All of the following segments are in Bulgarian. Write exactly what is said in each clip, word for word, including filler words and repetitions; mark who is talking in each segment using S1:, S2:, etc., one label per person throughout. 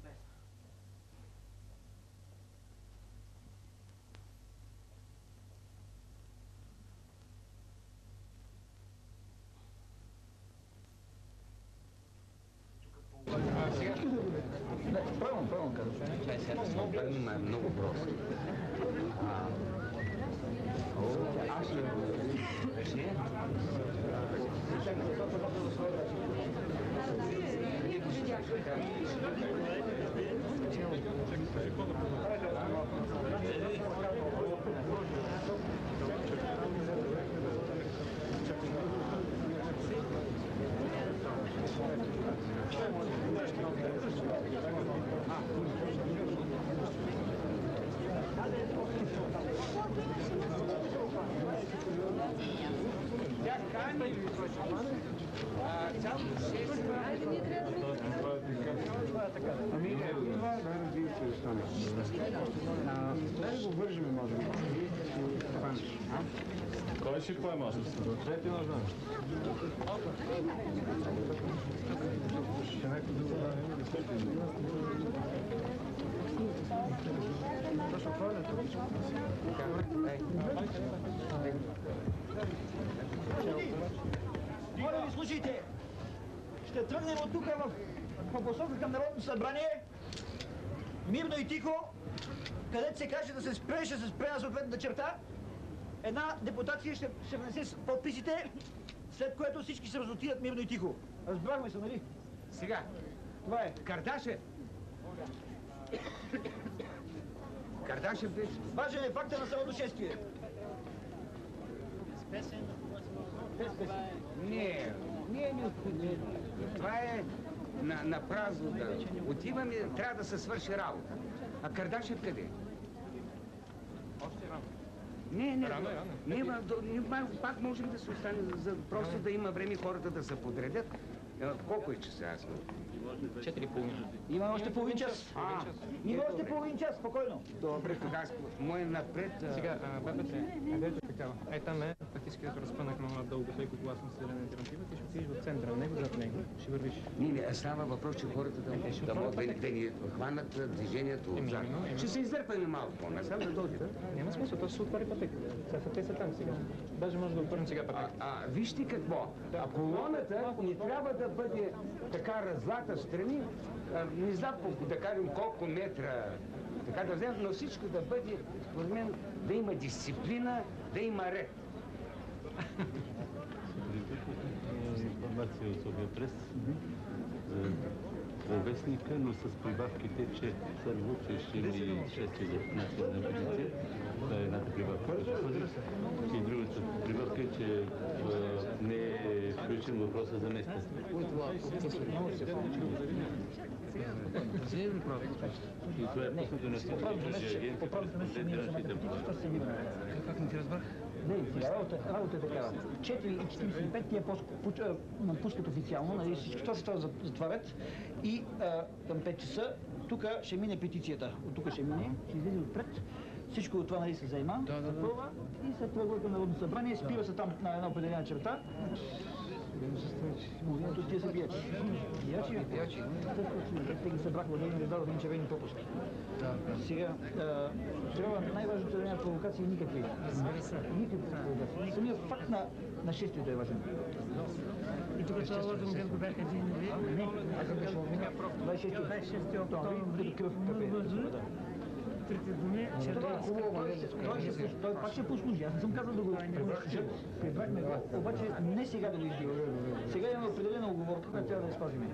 S1: Пробвам, пробвам, казвам.
S2: Това е много просто. Аз ще...
S3: Ами, ето това е най-развие се остане. Дай го вържим, може би.
S4: Кой ще поема?
S3: Трети ножа. Ще някой друго да не има ли следи? Точно това ли?
S1: Моля ви, слушайте! Ще тръгнем от тук в, в посока към Народното събрание, мирно и тихо, където се каже да се спре, ще се спре на съответната черта. Една депутация ще, ще внесе подписите, след което всички се разотидат мирно и тихо. Разбрахме се, нали?
S2: Сега,
S1: Това е.
S2: Кардашев! Кардашев беше.
S1: Важен е факта на самото шествие.
S2: Не, не е необходимо. Това е на, на празно да отиваме, трябва да се свърши работа. А Кардашев къде?
S4: Още рано.
S2: Не, не,
S4: Рано е, рано.
S2: не, не, не, пак можем да се остане, за, просто да има време хората да се подредят. Колко е часа аз?
S4: Четири и половина.
S1: Има още половин час.
S2: А,
S1: Има още половин час, спокойно.
S2: добре, тогава мое напред...
S4: Сега, бабете, където такава. Е, там е практически като разпънах много надълго, тъй като аз съм седен альтернатива, ти ще отидеш в центъра на него, зад него, ще вървиш.
S2: Не, не, става въпрос, че хората да,
S4: Е, ще
S2: да могат да,
S4: отворят
S2: да ни хванат движението
S4: Еми,
S2: отзад.
S4: именно, именно.
S2: Ще се издърпаме малко по-насам да дойдат.
S4: Няма смисъл, то ще се отвори пътека. Сега те са там сега. Даже може да отворим сега
S2: А,
S4: пътека.
S2: а вижте какво, а колоната не трябва да бъде така разлата страни, а, не знам по, да кажем колко метра, така да вземем, но всичко да бъде, според мен, да има дисциплина, да има ред.
S5: Информация от София прес за вестника, но с прибавките, че първо, че ще има шествие за национална позиция. Това е едната прибавка. И другата прибавка е, че не е включен въпроса за места. И това е пуснато на всички агенти,
S1: Как не ти разбрах? Не, сега работа, работа е такава. четири и четиридесет и пет тия пускат официално, нали, всички точно това затварят и а, към пет часа тук ще мине петицията. От тук ще мине, ще излезе отпред. Всичко от това, нали, се заема, да, да, да. И след тръгва към Народното събрание, спира се там на една определена черта. Тук тия са биячи. Биячи? Биячи. Те ги събрахме, да им дадох един червени пропуски. Сега, трябва най-важното да няма провокации никакви. Никакви провокации. Самият факт на, на шествието е важен.
S6: И тук това лозунг ден го бяха един, нали?
S1: Не, аз съм беше двадесет и шести октомври, кръв пепе.
S6: Трите думи, че
S1: това е хубаво, той пак ще послужи. Аз не съм казал да го прибрахме го, обаче не сега да го издива. Сега имаме определена оговорка, която трябва да я спазим.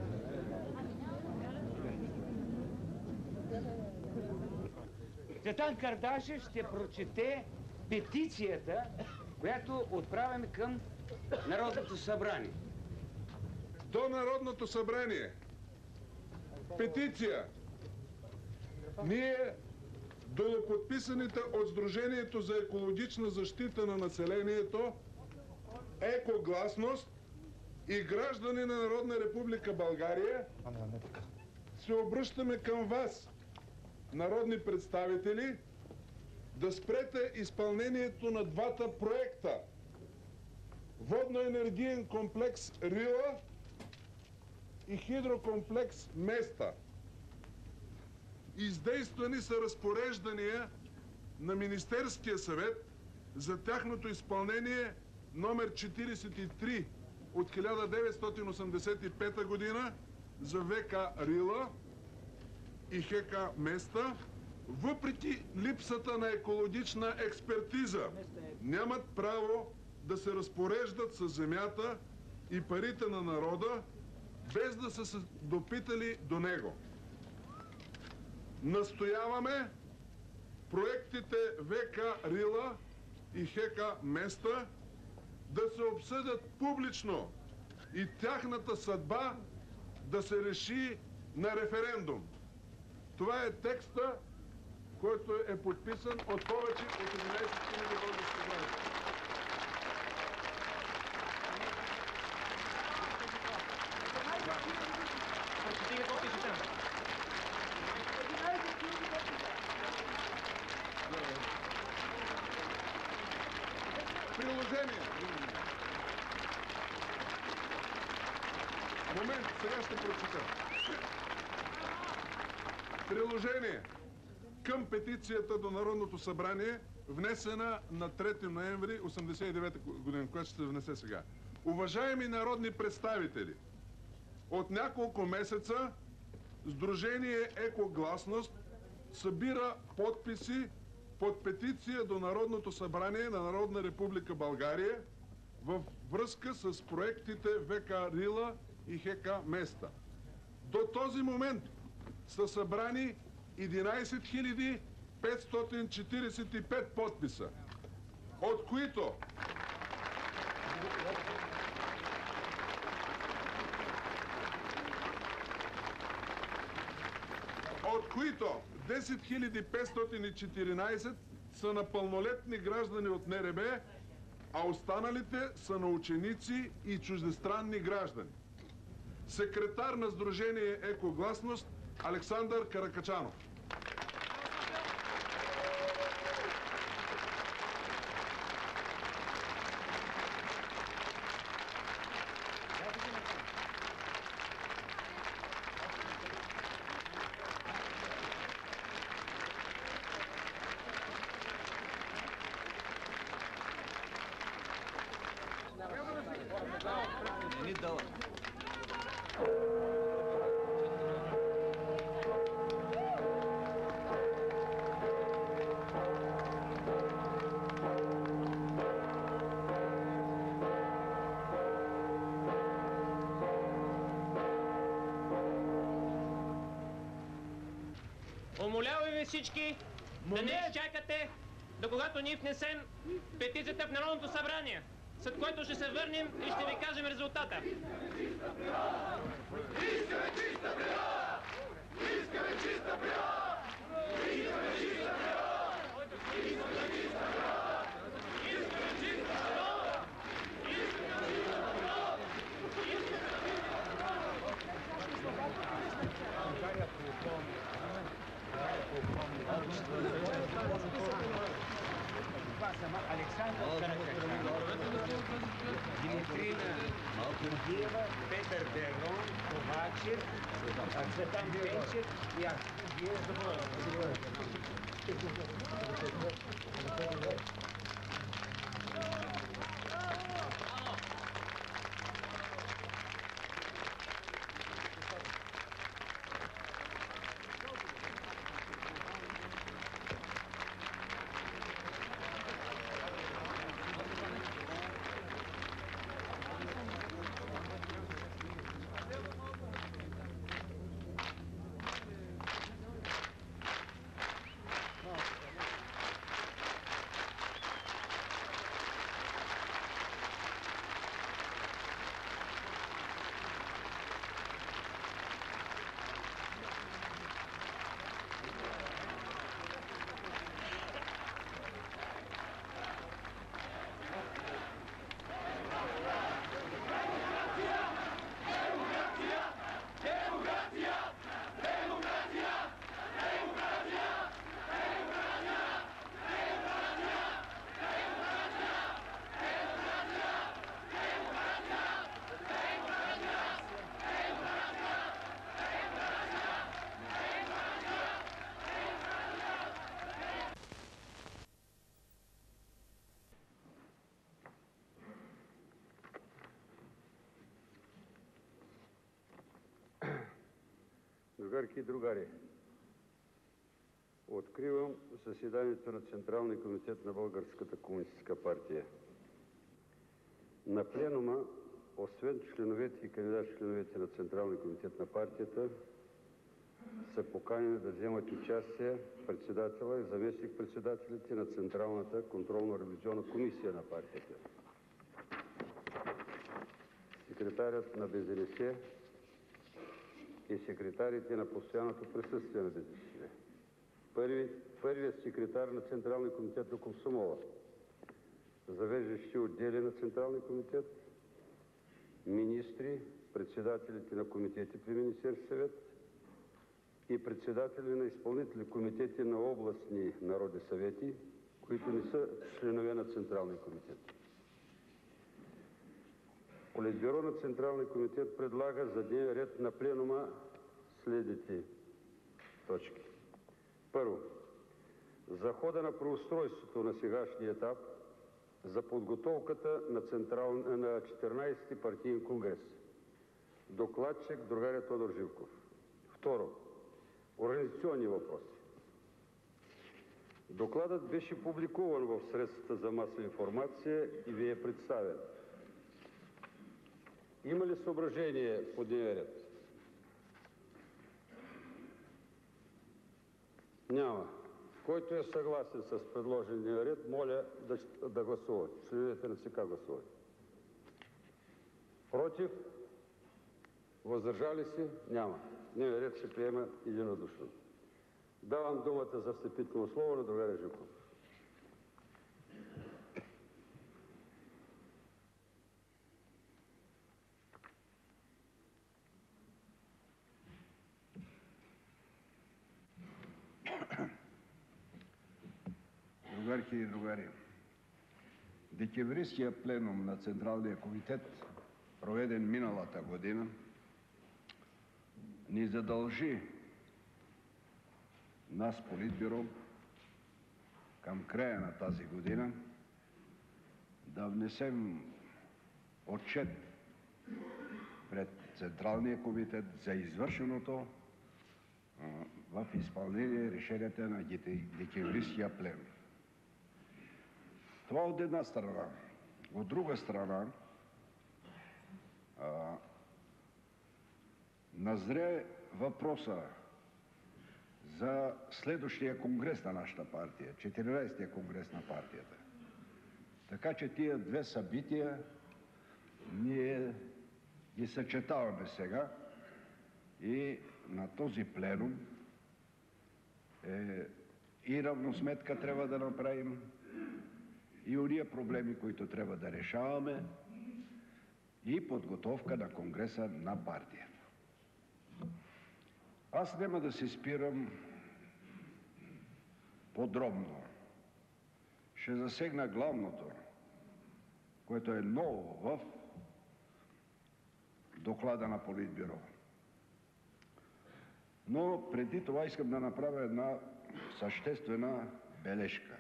S2: Цветан Кардашев ще прочете петицията, която отправяме към Народното събрание.
S7: До Народното събрание. Петиция. Ние, долуподписаните от Сдружението за екологична защита на населението, Екогласност и граждани на Народна република България, се обръщаме към вас, народни представители, да спрете изпълнението на двата проекта. Водно-енергиен комплекс Рила и хидрокомплекс Места. Издействани са разпореждания на Министерския съвет за тяхното изпълнение номер четиридесет и три от хиляда деветстотин осемдесет и пета година за ВК Рила и ХК Места, въпреки липсата на екологична експертиза, нямат право да се разпореждат с земята и парите на народа, без да са се допитали до него. Настояваме проектите ВК Рила и ХК Места да се обсъдят публично и тяхната съдба да се реши на референдум. Това е текста, който е подписан от повече от единайсет хиляди български граждани. Приложение. Момент, сега ще прочета. Приложение към петицията до Народното събрание, внесена на трети ноември осемдесет и девета година, която ще се внесе сега. Уважаеми народни представители, от няколко месеца Сдружение Екогласност събира подписи под петиция до Народното събрание на Народна република България във връзка с проектите ВК Рила и ХК Места. До този момент са събрани единайсет хиляди петстотин четиридесет и пет подписа, от които от които десет хиляди петстотин и четиринайсет са на пълнолетни граждани от НРБ, а останалите са на ученици и чуждестранни граждани. Секретар на Сдружение Екогласност Александър Каракачанов.
S8: Умолявам ви всички да не изчакате до когато ние внесем петицията в Народното събрание, след което ще се върнем и ще ви кажем резултата.
S9: Искаме чиста природа! Искаме чиста природа! Искаме чиста природа! Искаме чиста природа! Искаме чиста природа! Искаме чиста природа!
S2: Александър Каракачанов, Димитрина Георгиева, Петър Дерон, Ковачев, Цветан Пенчев и аз.
S10: другарки и другари! Откривам заседанието на Централния комитет на Българската комунистическа партия. На пленума, освен членовете и кандидат-членовете на Централния комитет на партията, са поканени да вземат участие председателя и заместник-председателите на Централната контролно-ревизионна комисия на партията, секретарят на Б З Н С и секретарите на постоянното присъствие на Б З Н С. Първи, първият секретар на Централния комитет на Комсомола, завеждащи отдели на Централния комитет, министри, председателите на комитети при Министерския съвет и председатели на изпълнителни комитети на областни народни съвети, които не са членове на Централния комитет. Политбюро на Централния комитет предлага за дневен ред на пленума следните точки. Първо, за хода на преустройството на сегашния етап за подготовката на, централ... на четиринайсети партиен конгрес. Докладчик другаря Тодор Живков. Второ, организационни въпроси. Докладът беше публикуван в средствата за масова информация и ви е представен. Има ли съображение по дневен ред? Няма. Който е съгласен с предложения ред, моля да, да гласува. Членовете на ЦК гласуват. Против? Въздържали се? Няма. Дневен ред се приема единодушно. Давам думата за встъпително слово на другаря Живков.
S3: Другарки и другари, декемврийския пленум на Централния комитет, проведен миналата година, ни задължи нас, Политбюро, към края на тази година да внесем отчет пред Централния комитет за извършеното в изпълнение решенията на декемврийския пленум. Това от една страна. От друга страна, а, назря въпроса за следващия конгрес на нашата партия, четиринайсетия конгрес на партията. Така че тия две събития ние ги съчетаваме сега и на този пленум е, и равносметка трябва да направим, и ония проблеми, които трябва да решаваме, и подготовка на конгреса на партията. Аз няма да се спирам подробно. Ще засегна главното, което е ново в доклада на Политбюро. Но преди това искам да направя една съществена бележка.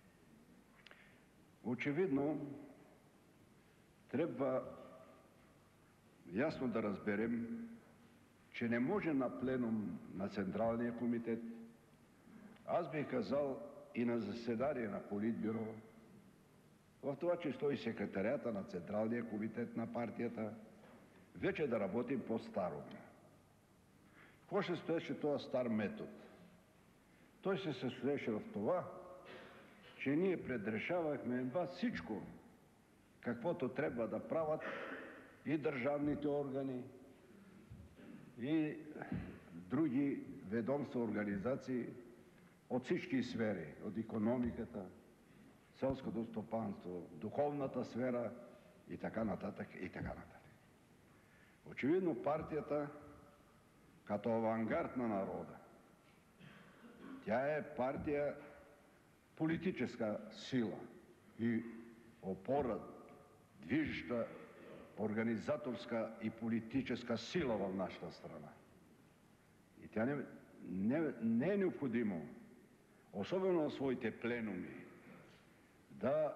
S3: Очевидно, трябва ясно да разберем, че не може на пленум на Централния комитет, аз бих казал и на заседание на Политбюро, в това число и секретарията на Централния комитет на партията, вече да работим по-старо. Какво ще стоеше този стар метод? Той се състоеше в това, че ние предрешавахме всичко, каквото трябва да правят и държавните органи, и други ведомства, организации от всички сфери, от икономиката, селското стопанство, духовната сфера и така нататък, и така нататък. Очевидно партията, като авангард на народа, тя е партия политическа сила и опора, движеща организаторска и политическа сила в нашата страна. И тя не, не, не е необходимо, особено на своите пленуми, да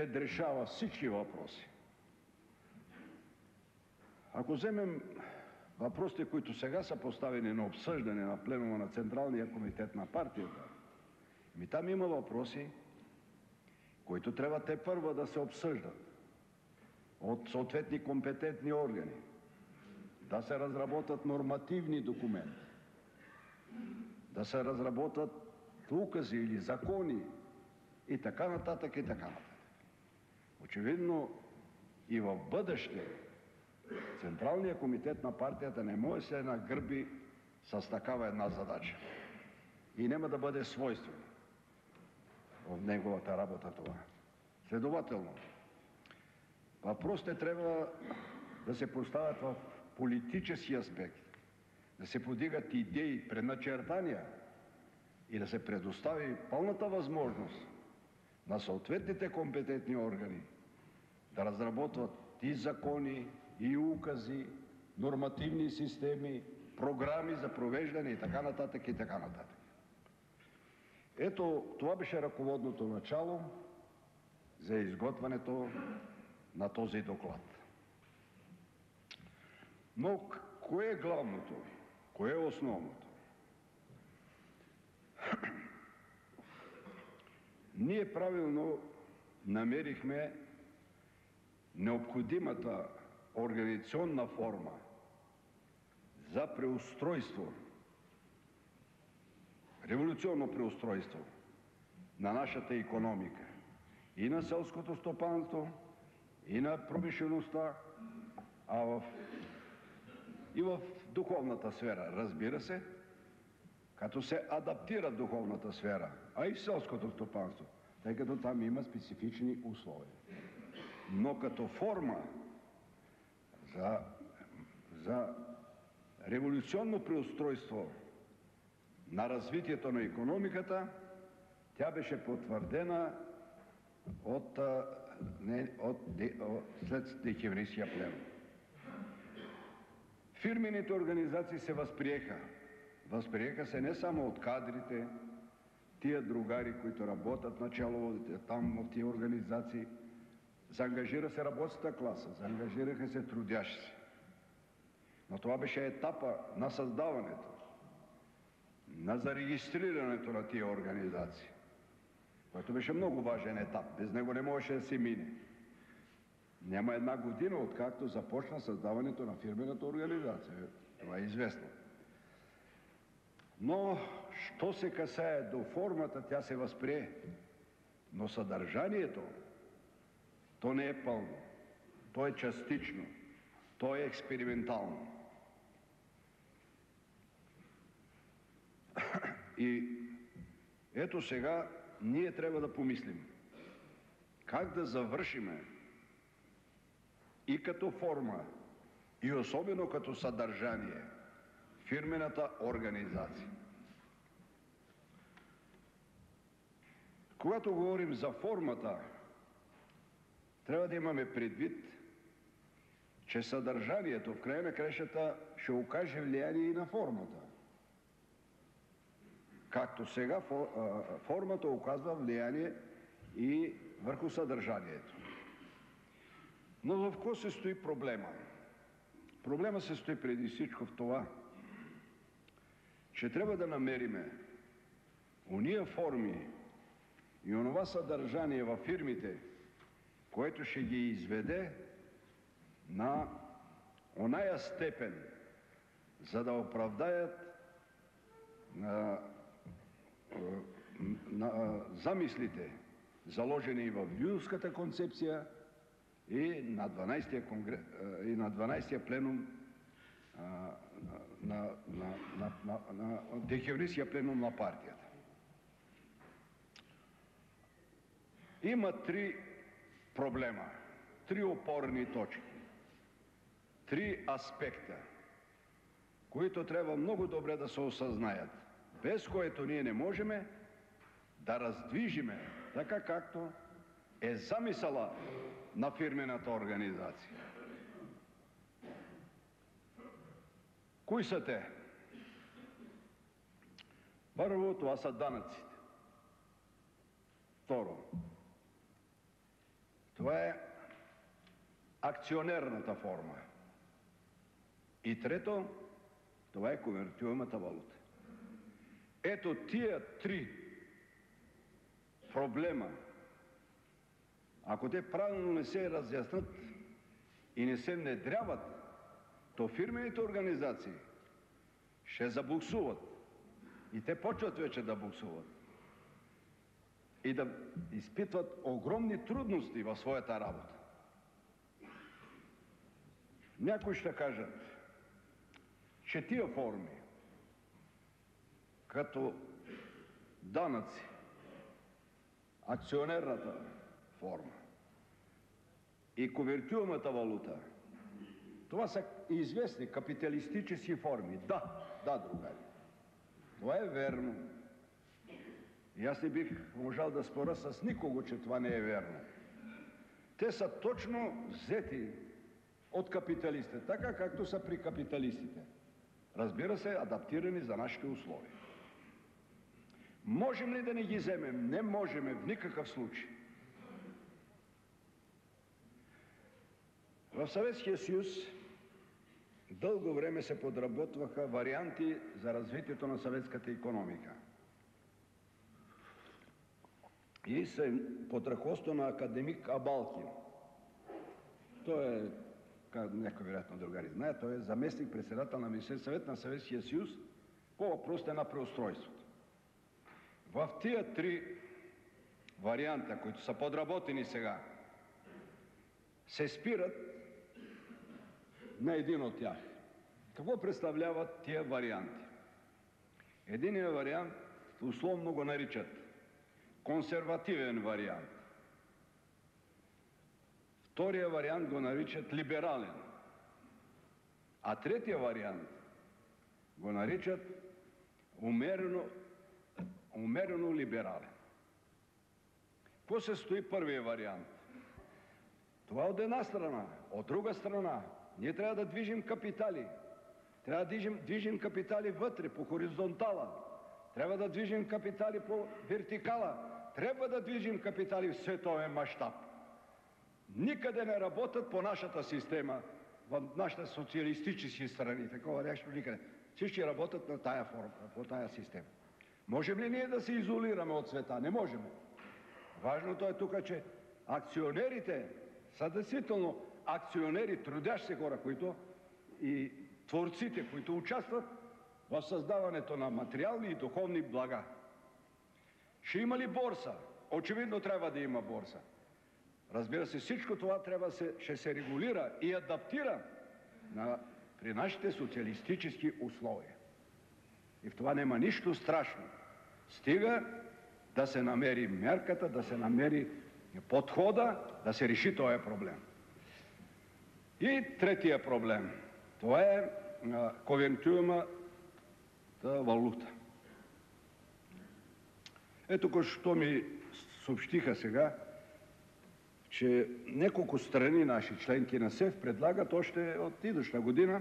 S3: предрешава всички въпроси. Ако вземем въпросите, които сега са поставени на обсъждане на пленума на Централния комитет на партията, ми там има въпроси, които трябва те първа да се обсъждат от съответни компетентни органи, да се разработят нормативни документи, да се разработят укази или закони и така нататък, и така нататък. Очевидно и в бъдеще Централният комитет на партията не може да се нагърби с такава една задача. И няма да бъде свойствено в неговата работа това. Следователно, въпросите трябва да се поставят в политически аспект, да се подигат идеи, предначертания и да се предостави пълната възможност на съответните компетентни органи да разработват и закони, и укази, нормативни системи, програми за провеждане и така нататък, и така нататък. Ето, това беше ръководното начало за изготвянето на този доклад. Но кое е главното? Кое е основното? Ние правилно намерихме необходимата организационна форма за преустройство, революционно преустройство на нашата икономика, и на селското стопанство, и на промишлеността, а в, и в духовната сфера, разбира се, като се адаптира духовната сфера, а и в селското стопанство, тъй като там има специфични условия. Но като форма за, за революционно преустройство на развитието на икономиката, тя беше потвърдена от, не, от, от след декемврийския пленум. Фирмените организации се възприеха. Възприеха се не само от кадрите, тия другари, които работят начало там в тия организации, заангажира се работната класа, заангажираха се трудящи се. Но това беше етапа на създаването, на зарегистрирането на тия организации, който беше много важен етап. Без него не можеше да се мине. Няма една година, откакто започна създаването на фирмената организация. Това е известно. Но, що се касае до формата, тя се възприе. Но съдържанието, то не е пълно. То е частично. То е експериментално. И ето сега ние трябва да помислим как да завършиме и като форма, и особено като съдържание фирмената организация. Когато говорим за формата, трябва да имаме предвид, че съдържанието в края на краищата ще окаже влияние и на формата. Както сега формата оказва влияние и върху съдържанието. Но в какво се стои проблема? Проблема се стои преди всичко в това, че трябва да намериме уния форми и онова съдържание във фирмите, което ще ги изведе на оная степен, за да оправдаят на, на замислите, заложени и в Люлската концепция, и на дванайсетия, конгрес, и на дванайсетия пленум а, на, на, на, на, на декемврийския пленум на партията. Има три проблема, три опорни точки, три аспекта, които трябва много добре да се осъзнаят, без което ние не можем да раздвижиме, така както е замисъла на фирмената организация. Кои са те? Първо, това са данъците. Второ, това е акционерната форма. И трето, това е конвертируемата валута. Ето тия три проблема, ако те правилно не се разяснат и не се внедряват, то фирмените организации ще забуксуват. И те почват вече да буксуват. И да изпитват огромни трудности в своята работа. Някои ще кажат, че тия форми, като данъци, акционерната форма и конвертируемата валута, това са известни капиталистически форми. Да, да, другари. Това е верно. И аз не бих можал да споря с никого, че това не е верно. Те са точно взети от капиталистите, така както са при капиталистите. Разбира се, адаптирани за нашите условия. Можем ли да не ги вземем? Не можем в никакъв случай. В Съветския съюз дълго време се подработваха варианти за развитието на съветската икономика. И се под ръководството на академик Абалкин. Той е, както някой вероятно другари знае, той е заместник-председател на Министерския съвет на Съветския съюз по въпросите на преустройството. В тия три варианта, които са подработени сега, се спират на един от тях. Какво представляват тия варианти? Единият вариант условно го наричат консервативен вариант. Втория вариант го наричат либерален. А третия вариант го наричат умерено, умерено либерален. Какво се стои първия вариант? Това от една страна. От друга страна, ние трябва да движим капитали. Трябва да движим, движим капитали вътре, по хоризонтала. Трябва да движим капитали по вертикала. Трябва да движим капитали в световен мащаб. Никъде не работят по нашата система, в нашите социалистически страни. Такова нещо никъде. Всички работят на тая форма, по тая система. Можем ли ние да се изолираме от света? Не можем. Важното е тук, че акционерите са действително акционери, трудящи се хора, които и творците, които участват в създаването на материални и духовни блага. Ще има ли борса? Очевидно трябва да има борса. Разбира се, всичко това трябва да се, ще се регулира и адаптира на, при нашите социалистически условия. И в това няма нищо страшно. Стига да се намери мерката, да се намери подхода, да се реши този проблем. И третия проблем. Това е конвертируемата валута. Ето, що ми съобщиха сега, че няколко страни наши членки на СЕФ предлагат още от идуща година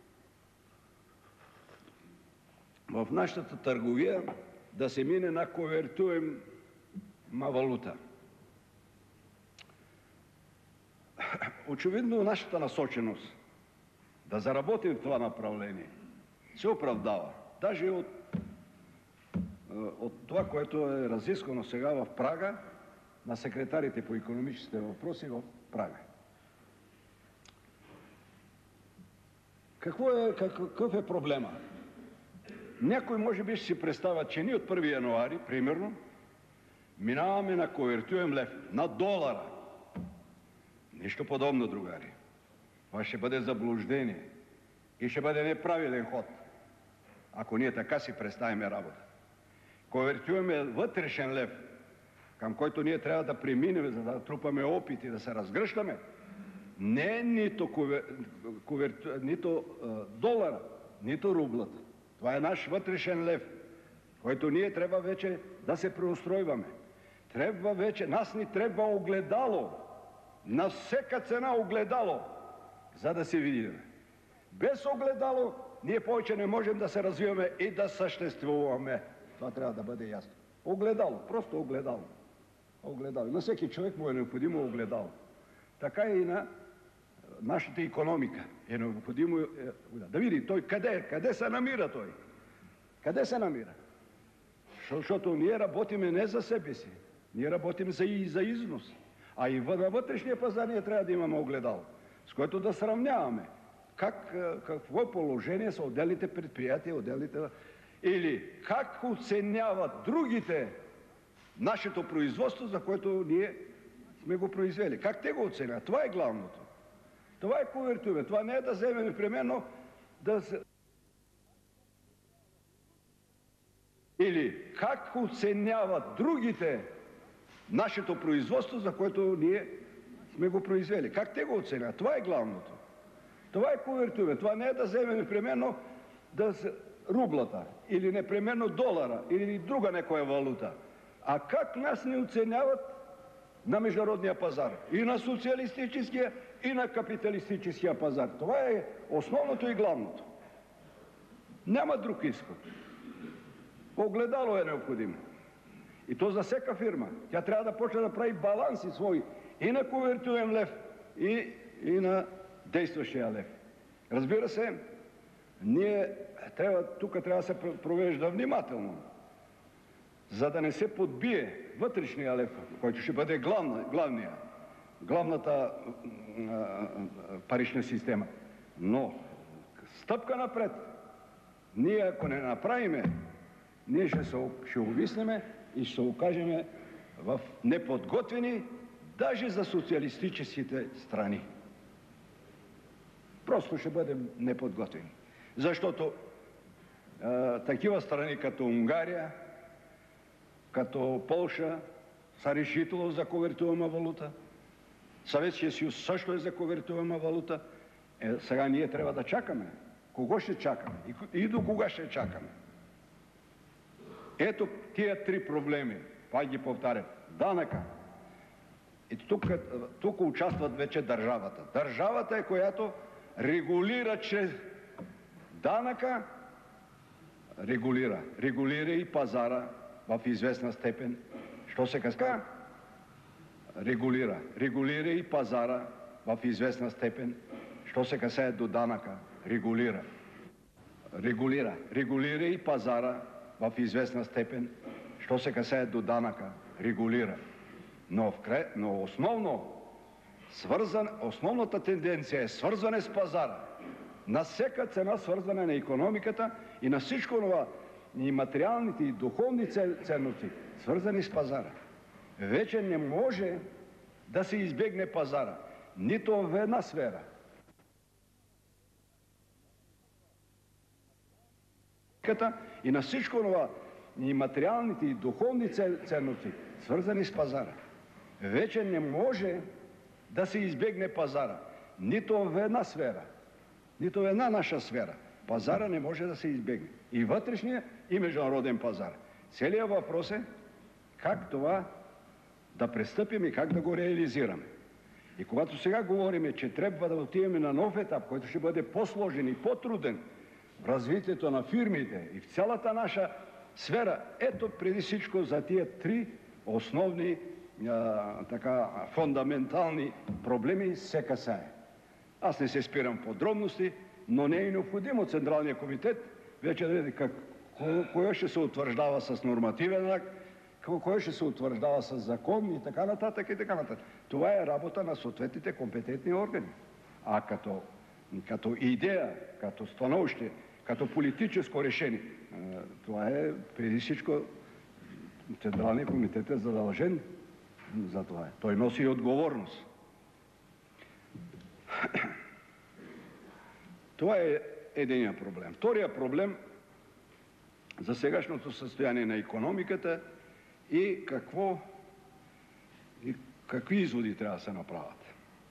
S3: в нашата търговия да се мине на конвертируема валута. Очевидно нашата насоченост да заработим в това направление се оправдава. Даже от, от това, което е разисквано сега в Прага, на секретарите по икономическите въпроси в Прага. Какво е, какъв е проблема? Някой може би ще си представя, че ние от първи януари, примерно, минаваме на конвертируем лев, на долара. Нищо подобно, другари. Това ще бъде заблуждение и ще бъде неправилен ход, ако ние така си представим работа. Конвертируем вътрешен лев, към който ние трябва да преминем, за да трупаме опит и да се разгръщаме, не е нито, ковер... Ковер... нито а, долара, нито рублата. Това е наш вътрешен лев, който ние трябва вече да се преустройваме. Трябва вече, нас ни трябва огледало, на всяка цена огледало, за да се видим. Без огледало ние повече не можем да се развиваме и да съществуваме. Това трябва да бъде ясно. Огледало, просто огледало. Огледало. На всеки човек му е необходимо огледало. Така и на нашата икономика. Е необходимо е, да види той къде, къде се намира той. Къде се намира? Защото ние работиме не за себе си, ние работим за, и за износ. А и на вътрешния пазар ние трябва да имаме огледало, с което да сравняваме как, какво положение са отделните предприятия, отделните... Или как оценяват другите нашето производство, за което ние сме го произвели. Как те го оценяват? Това е главното. Това е конвертуване. Това не е да вземем непременно да се... Или как оценяват другите нашето производство, за което ние сме го произвели. Как те го оценяват? Това е главното. Това е конвертуване. Това не е да вземем непременно да се... рублата, или непременно долара, или друга някоя валута. А как нас ни оценяват на международния пазар? И на социалистическия, и на капиталистическия пазар. Това е основното и главното. Няма друг изход. Огледало е необходимо. И то за всяка фирма. Тя трябва да почне да прави баланси свои и на конвертуем лев, и, и на действащия лев. Разбира се, ние трябва, тук трябва да се провежда внимателно, за да не се подбие вътрешния лев, който ще бъде главна, главния, главната а, а, парична система. Но стъпка напред, ние ако не направиме, ние ще, се, ще увиснеме и ще се окажем в неподготвени даже за социалистическите страни. Просто ще бъдем неподготвени. Защото а, такива страни като Унгария, като Полша са решително за конвертуема валута. Съветския съюз също е за конвертуема валута. Е, сега ние трябва да чакаме. Кого ще чакаме? И, и до кога ще чакаме? Ето тия три проблеми. Пак ги повтарям. Данъка. И тук, тук участват вече държавата. Държавата е, която регулира чрез данъка, регулира. Регулира и пазара в известна степен. Що се казва? Регулира. Регулира и пазара в известна степен. Що се касае до данъка? Регулира. Регулира. Регулира и пазара в известна степен. Що се касае до данъка? Регулира. Но, в край, но основно, свързан, основната тенденция е свързване с пазара. На всяка цена свързване на икономиката и на всичко това, и материалните, и духовни ценности, свързани с пазара. Вече не може да се избегне пазара. Нито в една сфера. И на всичко това, и материалните, и духовни ценности, свързани с пазара. Вече не може да се избегне пазара. Нито в една сфера. Нито в една наша сфера. Пазара не може да се избегне. И вътрешния, и международен пазар. Целият въпрос е как това да пристъпим и как да го реализираме. И когато сега говорим, че трябва да отиваме на нов етап, който ще бъде по-сложен и по-труден в развитието на фирмите и в цялата наша сфера, ето преди всичко за тия три основни а, така, фундаментални проблеми се касае. Аз не се спирам в подробности, но не е необходимо Централния комитет вече да види как, кое ще се утвърждава с нормативен акт, кое ще се утвърждава с закон и така нататък и така нататък. Това е работа на съответните компетентни органи. А като, като идея, като становище, като политическо решение, това е преди всичко Централния комитет е задължен за това. Той носи и отговорност. Това е единия проблем. Втория проблем за сегашното състояние на икономиката и какво и какви изводи трябва да се направят.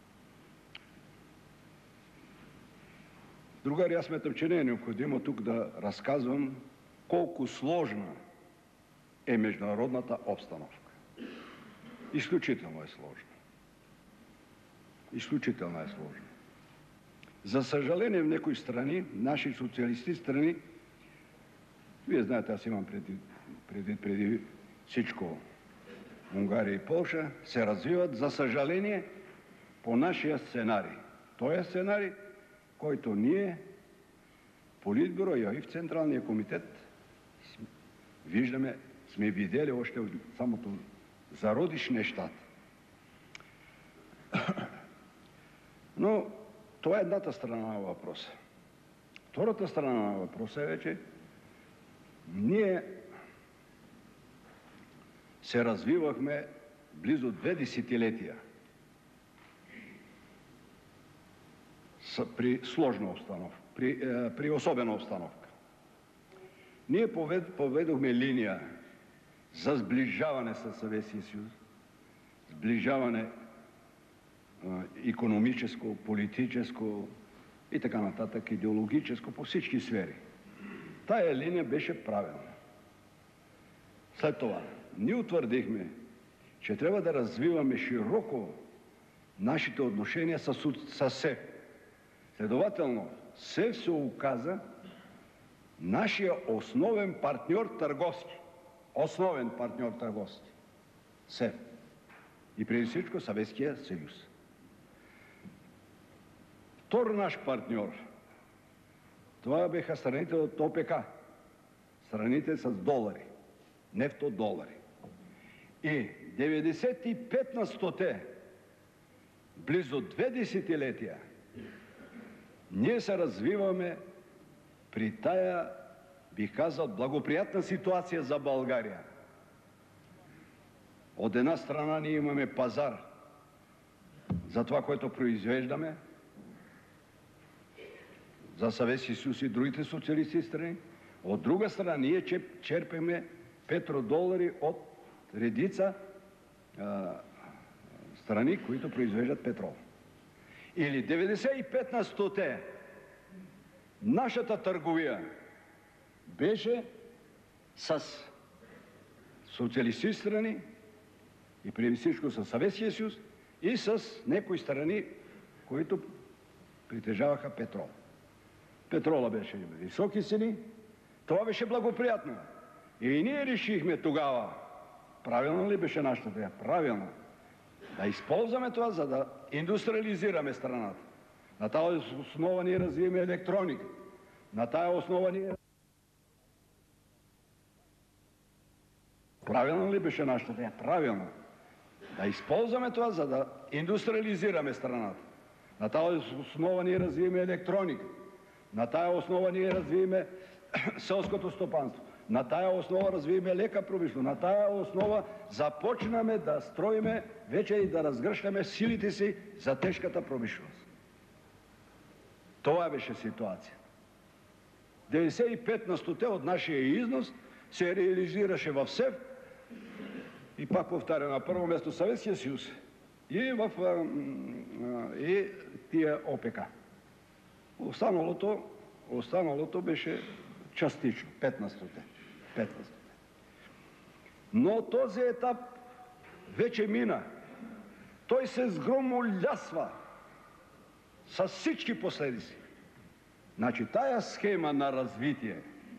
S3: Другари, аз сметам, че не е необходимо тук да разказвам колко сложна е международната обстановка. Изключително е сложна. Изключително е сложна. За съжаление, в някои страни, наши социалисти страни, вие знаете, аз имам преди, преди, преди всичко Унгария и Полша, се развиват, за съжаление, по нашия сценарий. Той е сценарий, който ние, Политбюро и в Централния комитет, виждаме, сме видели още от самото зародиш нещата. Но това е едната страна на въпроса. Втората страна на въпроса е вече, ние се развивахме близо две десетилетия при сложна обстановка, при, е, при особена обстановка. Ние повед, поведохме линия за сближаване с Съветския съюз, сближаване е, икономическо, политическо и така нататък, идеологическо, по всички сфери. Тая линия беше правилна. След това, ние утвърдихме, че трябва да развиваме широко нашите отношения с, с СЕВ. Следователно, СЕВ се оказа нашия основен партньор търговски. Основен партньор търговски. СЕВ. И преди всичко Съветския съюз. Втор наш партньор, това беха страните от ОПК. Страните с долари. Нефтодолари. И деветдесет и пет на стоте, близо две десетилетия, ние се развиваме при тая, бих казал, благоприятна ситуация за България. От една страна ние имаме пазар за това, което произвеждаме, за Съветския съюз и другите социалистически страни. От друга страна ние черпиме петродолари от редица а, страни, които произвеждат петрол. Или деветдесет и пет на стоте нашата търговия беше с социалистически страни и преди всичко с Съветския съюз и с някои страни, които притежаваха петрол. Петрола беше високи цени, това беше благоприятно. И ние решихме тогава, правилно ли беше нашата идея? Правилно. Да използваме това, за да индустриализираме страната. На тази основа ние развиваме електроника. На тая основа ние... Правилно ли беше нашата идея? Правилно. Да използваме това, за да индустриализираме страната. На тази основа ние развиваме електроника. На тая основа ние развиваме селското стопанство. На тая основа развиваме лека промишленост. На тая основа започнаме да строиме вече и да разгръщаме силите си за тежката промишленост. Това беше ситуация. деветдесет и пет на стоте от нашия износ се реализираше в СЕВ и пак повтаря, на първо место Съветския съюз и в а, а, и тия ОПК. Останалото, останалото беше частично, пет на стоте. пет на стоте. Но този етап вече мина. Той се сгромолясва с всички последици. Значи тая схема на развитие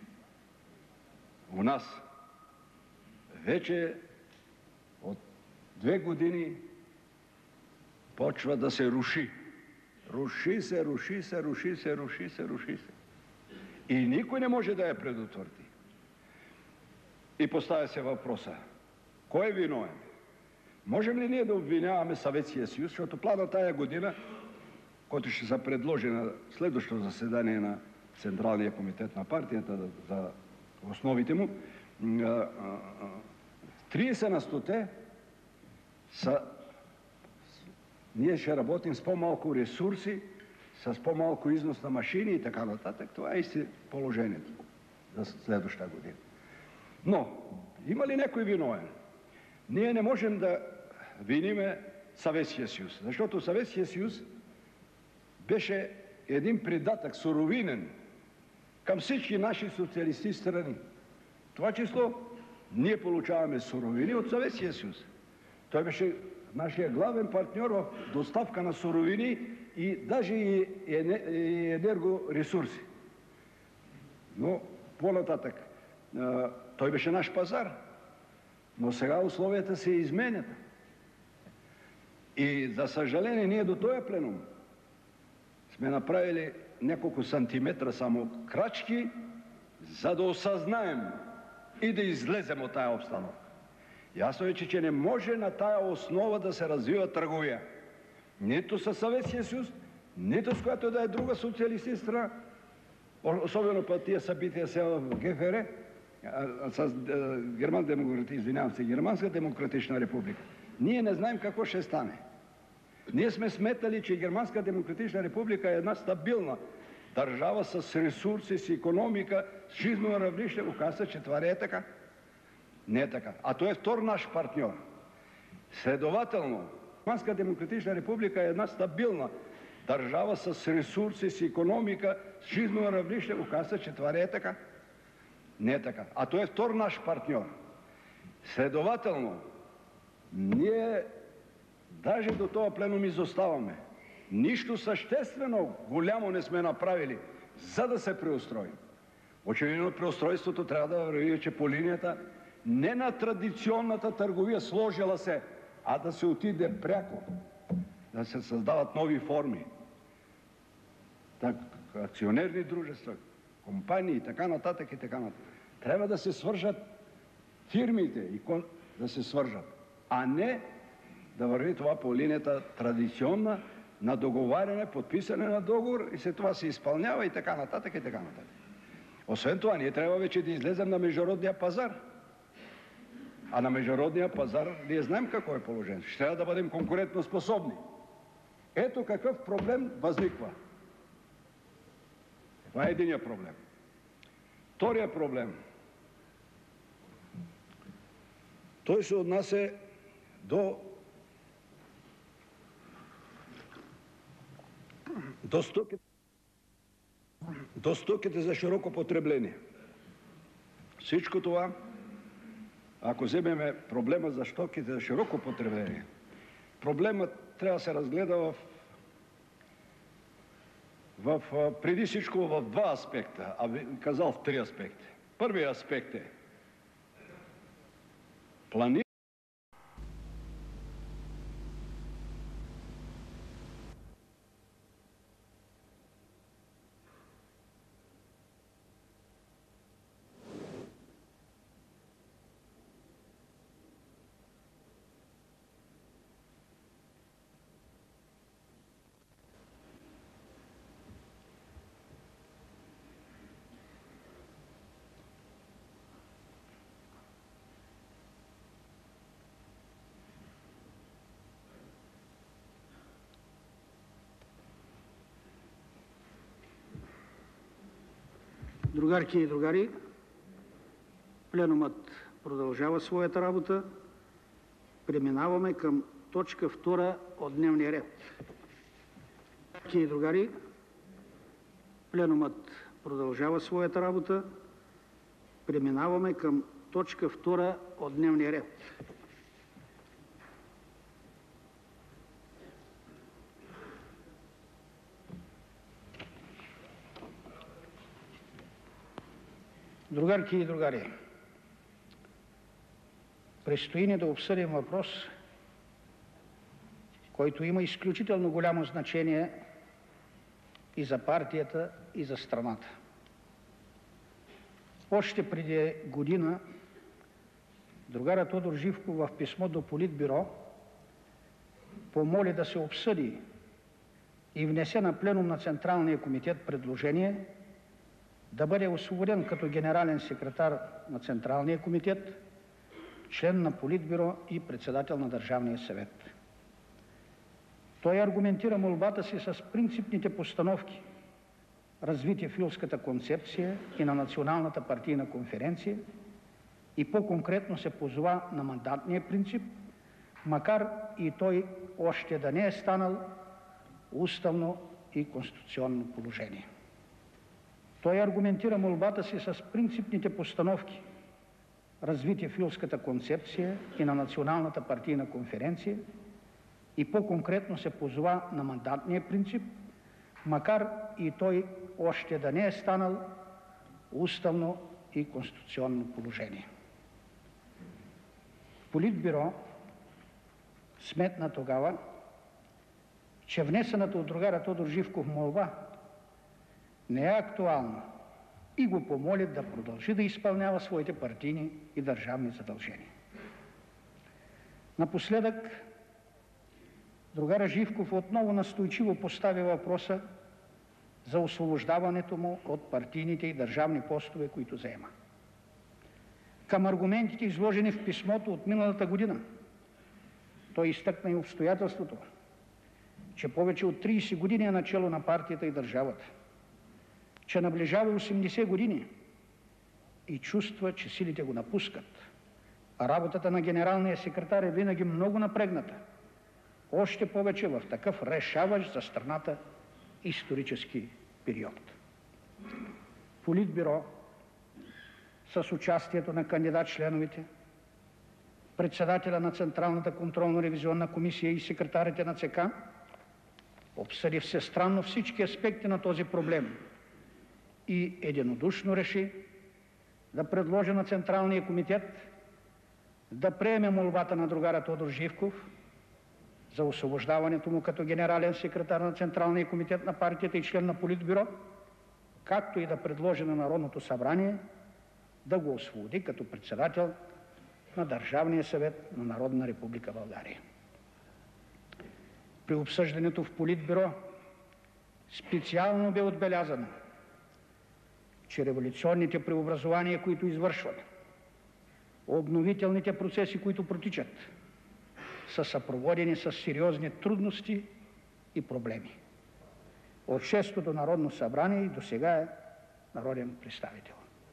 S3: у нас вече от две години почва да се руши. Руши се, руши се, руши се, руши се, руши се. И никой не може да я предотврати. И поставя се въпроса, кой е виновен? Можем ли ние да обвиняваме Съветския съюз, защото плана тая година, който ще се предложи на следващото заседание на Централния комитет на партията за основите му, тридесет на стоте са ние ще работим с по-малко ресурси, с по-малко износ на машини и така нататък. Това е исти положението за следващата година. Но, има ли някой виновен? Ние не можем да виниме Съветския съюз, защото Съветския съюз беше един придатък, суровинен, към всички наши социалистически страни. Това число ние получаваме суровини от Съветския съюз. Той беше нашия главен партньор в доставка на суровини и даже и енергоресурси. Но по-нататък, той беше наш пазар. Но сега условията се изменят. И за съжаление ние до този пленум сме направили няколко сантиметра само крачки, за да осъзнаем и да излезем от тая обстановка. Ясно е, че, че не може на тая основа да се развива търговия. Нито със Съветския съюз, нито с която да е друга социалистическа страна, особено по тия събития сега в ГФР, с Герман демократи, извинявам се, Германска демократична република. Ние не знаем какво ще стане. Ние сме сметали, че Германска демократична република е една стабилна държава с ресурси, с икономика, с жизнено равнище. Оказва, че това не е така. Не е така. А той е втор наш партньор. Следователно, Германска демократична република е една стабилна държава с ресурси, с икономика, с жизнено равнище. Оказва, че това не е така. Не е така. А той е втор наш партньор. Следователно, ние даже до това пленум изоставаме. Нищо съществено голямо не сме направили, за да се преустроим. Очевидно преустройството трябва да върви, че по линията не на традиционната търговия сложила се, а да се отиде пряко, да се създават нови форми. Так, акционерни дружества, компании и така нататък и така нататък. Трябва да се свържат фирмите, да се свържат, а не да върви това по линията традиционна на договаряне, подписане на договор и след това се изпълнява и така нататък и така нататък. Освен това, ние трябва вече да излезем на международния пазар. А на международния пазар ние знаем какво е положението. Ще трябва да бъдем конкурентно способни. Ето какъв проблем възниква. Това е единия проблем. Втория проблем. Той се отнася до до стоките, до стоките за широко потребление. Всичко това, ако вземем проблема за стоките за широко потребление, проблемът трябва да се разгледа в, в преди всичко в два аспекта, а би казал в три аспекта. Първият аспект е планиране.
S1: Другарки и другари, пленумът продължава своята работа. Преминаваме към точка втора от дневния ред. Другарки и другари, пленумът продължава своята работа. Преминаваме към точка втора от дневния ред. Другарки и другари, предстои ни да обсъдим въпрос, който има изключително голямо значение и за партията, и за страната. Още преди година другарът Тодор Живков в писмо до Политбюро помоли да се обсъди и внесе на пленум на Централния комитет предложение да бъде освободен като генерален секретар на Централния комитет, член на Политбюро и председател на Държавния съвет. Той аргументира молбата си с принципните постановки, развити в Юлската концепция и на Националната партийна конференция, и по-конкретно се позова на мандатния принцип, макар и той още да не е станал уставно и конституционно положение. Той аргументира молбата си с принципните постановки, развити в Юлската концепция и на Националната партийна конференция, и по-конкретно се позова на мандатния принцип, макар и той още да не е станал уставно и конституционно положение. Политбюро сметна тогава,
S11: че внесената от другара Тодор Живков молба не е актуална и го помоли да продължи да изпълнява своите партийни и държавни задължения. Напоследък другара Живков отново настойчиво поставя въпроса за освобождаването му от партийните и държавни постове, които заема. Към аргументите, изложени в писмото от миналата година, той изтъкна и обстоятелството, че повече от трийсет години е начело на партията и държавата, че наближава осемдесет години и чувства, че силите го напускат. А работата на генералния секретар е винаги много напрегната, още повече в такъв решаващ за страната исторически период. Политбюро с участието на кандидат-членовете, председателя на Централната контролно-ревизионна комисия и секретарите на ЦК обсъди всестранно всички аспекти на този проблем и единодушно реши да предложи на Централния комитет да приеме молбата на другара Тодор Живков за освобождаването му като генерален секретар на Централния комитет на партията и член на Политбюро, както и да предложи на Народното събрание да го освободи като председател на Държавния съвет на Народна република България. При обсъждането в Политбюро специално бе отбелязано, че революционните преобразования, които извършваме, обновителните процеси, които протичат, са съпроводени с сериозни трудности и проблеми. От шестото Народно събрание и до сега е народен представител.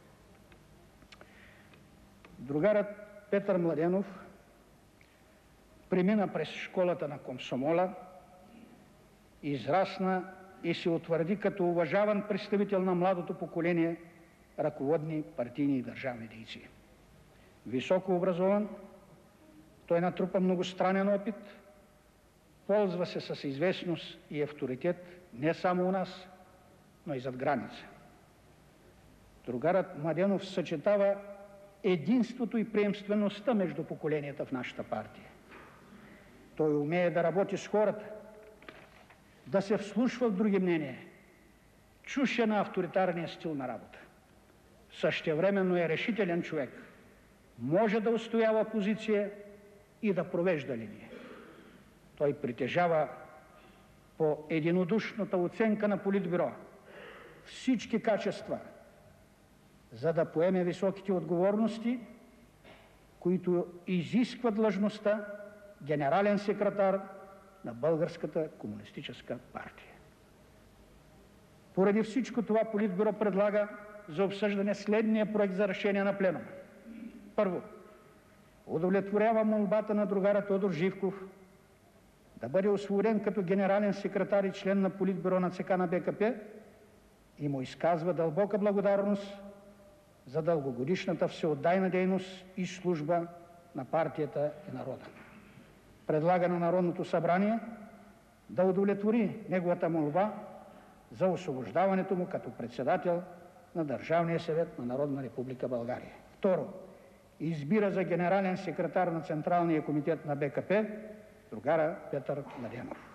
S11: Другарът Петър Младенов премина през школата на комсомола, израсна и се утвърди като уважаван представител на младото поколение ръководни партийни и държавни дейци. Високо образован, той натрупа многостранен опит, ползва се с известност и авторитет не само у нас, но и зад граница. Другарът Младенов съчетава единството и приемствеността между поколенията в нашата партия. Той умее да работи с хората, да се вслушва в други мнения, чуш е на авторитарния стил на работа. Същевременно е решителен човек, може да устоява позиция и да провежда линия. Той притежава по единодушната оценка на Политбюро всички качества, за да поеме високите отговорности, които изисква длъжността генерален секретар на Българската комунистическа партия. Поради всичко това Политбюро предлага за обсъждане следния проект за решение на пленума. Първо, удовлетворява молбата на другара Тодор Живков да бъде освободен като генерален секретар и член на Политбюро на ЦК на БКП и му изказва дълбока благодарност за дългогодишната всеотдайна дейност и служба на партията и народа. Предлага на Народното събрание да удовлетвори неговата молба за освобождаването му като председател на Държавния съвет на Народна република България. Второ, избира за генерален секретар на Централния комитет на БКП другара Петър Младенов.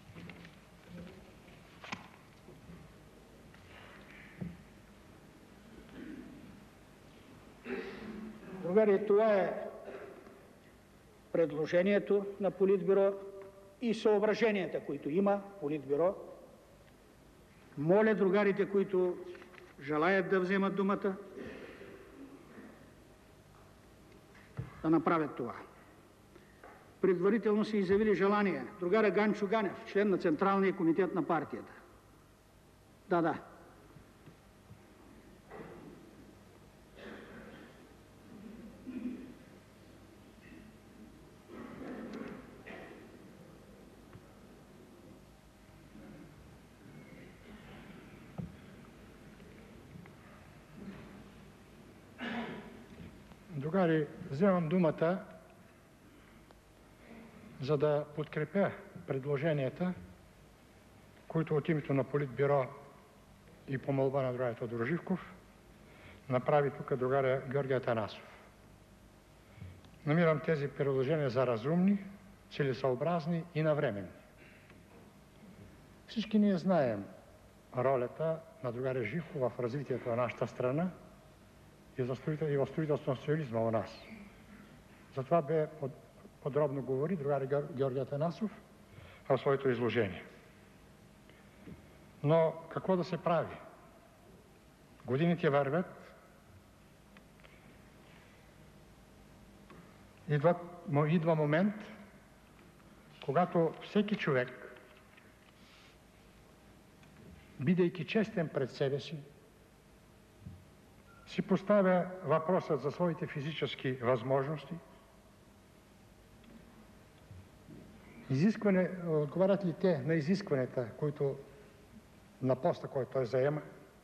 S11: Другари, това е предложението на Политбюро и съображенията, които има Политбюро. Моля другарите, които желаят да вземат думата, да направят това. Предварително са изявили желание другара Ганчо Ганев, член на Централния комитет на партията. Да, да.
S12: Другари, вземам думата, за да подкрепя предложенията, които от името на Политбюро и по молба на другаря Тодор Живков направи тук другаря Георги Атанасов. Намирам тези предложения за разумни, целесъобразни и навременни. Всички ние знаем ролята на другаря Живков в развитието на нашата страна и в строителството на социализма у нас. Затова бе подробно говори другаря Георги Атанасов в своето изложение. Но какво да се прави? Годините вървят, идва, идва момент, когато всеки човек, бидейки честен пред себе си, си поставя въпросът за своите физически възможности, изискване, отговарят ли те на изискванията, които на поста, който той заема?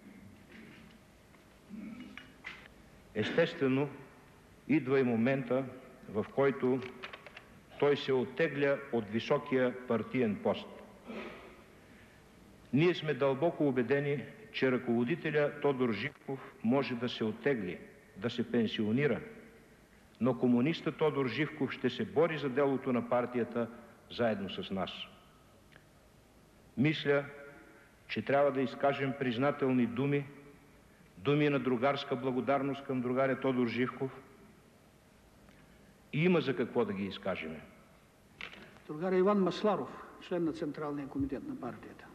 S13: Естествено, идва и момента, в който той се оттегля от високия партиен пост. Ние сме дълбоко убедени, че ръководителя Тодор Живков може да се оттегли, да се пенсионира, но комунистът Тодор Живков ще се бори за делото на партията заедно с нас. Мисля, че трябва да изкажем признателни думи, думи на другарска благодарност към другаря Тодор Живков, и има за какво да ги изкажем.
S11: Другаря Иван Масларов, член на Централния комитет на партията.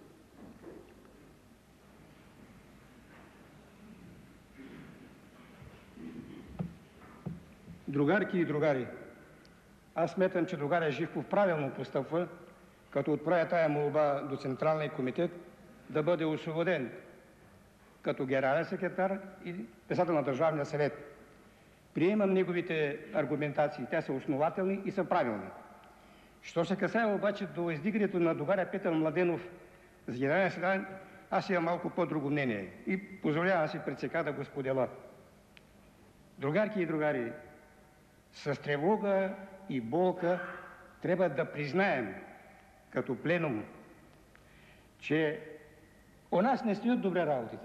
S14: Другарки и другари, аз сметам, че другаря Живков правилно постъпва, като отправя тая молба до Централния комитет да бъде освободен като генерален секретар и председател на Държавния съвет. Приемам неговите аргументации, те са основателни и са правилни. Що се касае обаче до издигането на другаря Петър Младенов за генерален секретар, аз имам малко по-друго мнение и позволявам си пред ЦК да го споделя. Другарки и другари, с тревога и болка трябва да признаем като пленум, че у нас не стоят добре работите.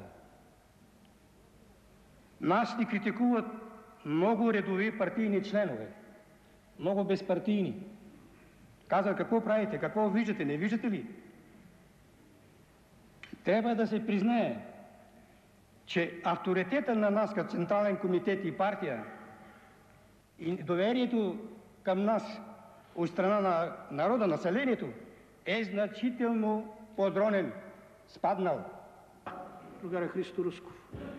S14: Нас ни критикуват много редови партийни членове, много безпартийни. Казват, какво правите, какво виждате, не виждате ли? Трябва да се признае, че авторитета на нас като Централен комитет и партия и доверието към нас от страна на народа, населението е значително подронен, спаднал.
S11: Другаря Христо Русков.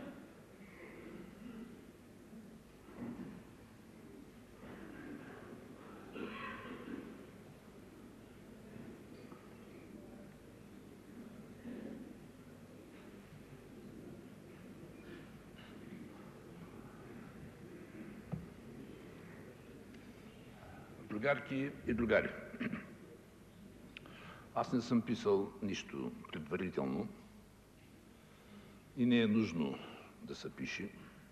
S15: Другарки и другари, аз не съм писал нищо предварително и не е нужно да се пише.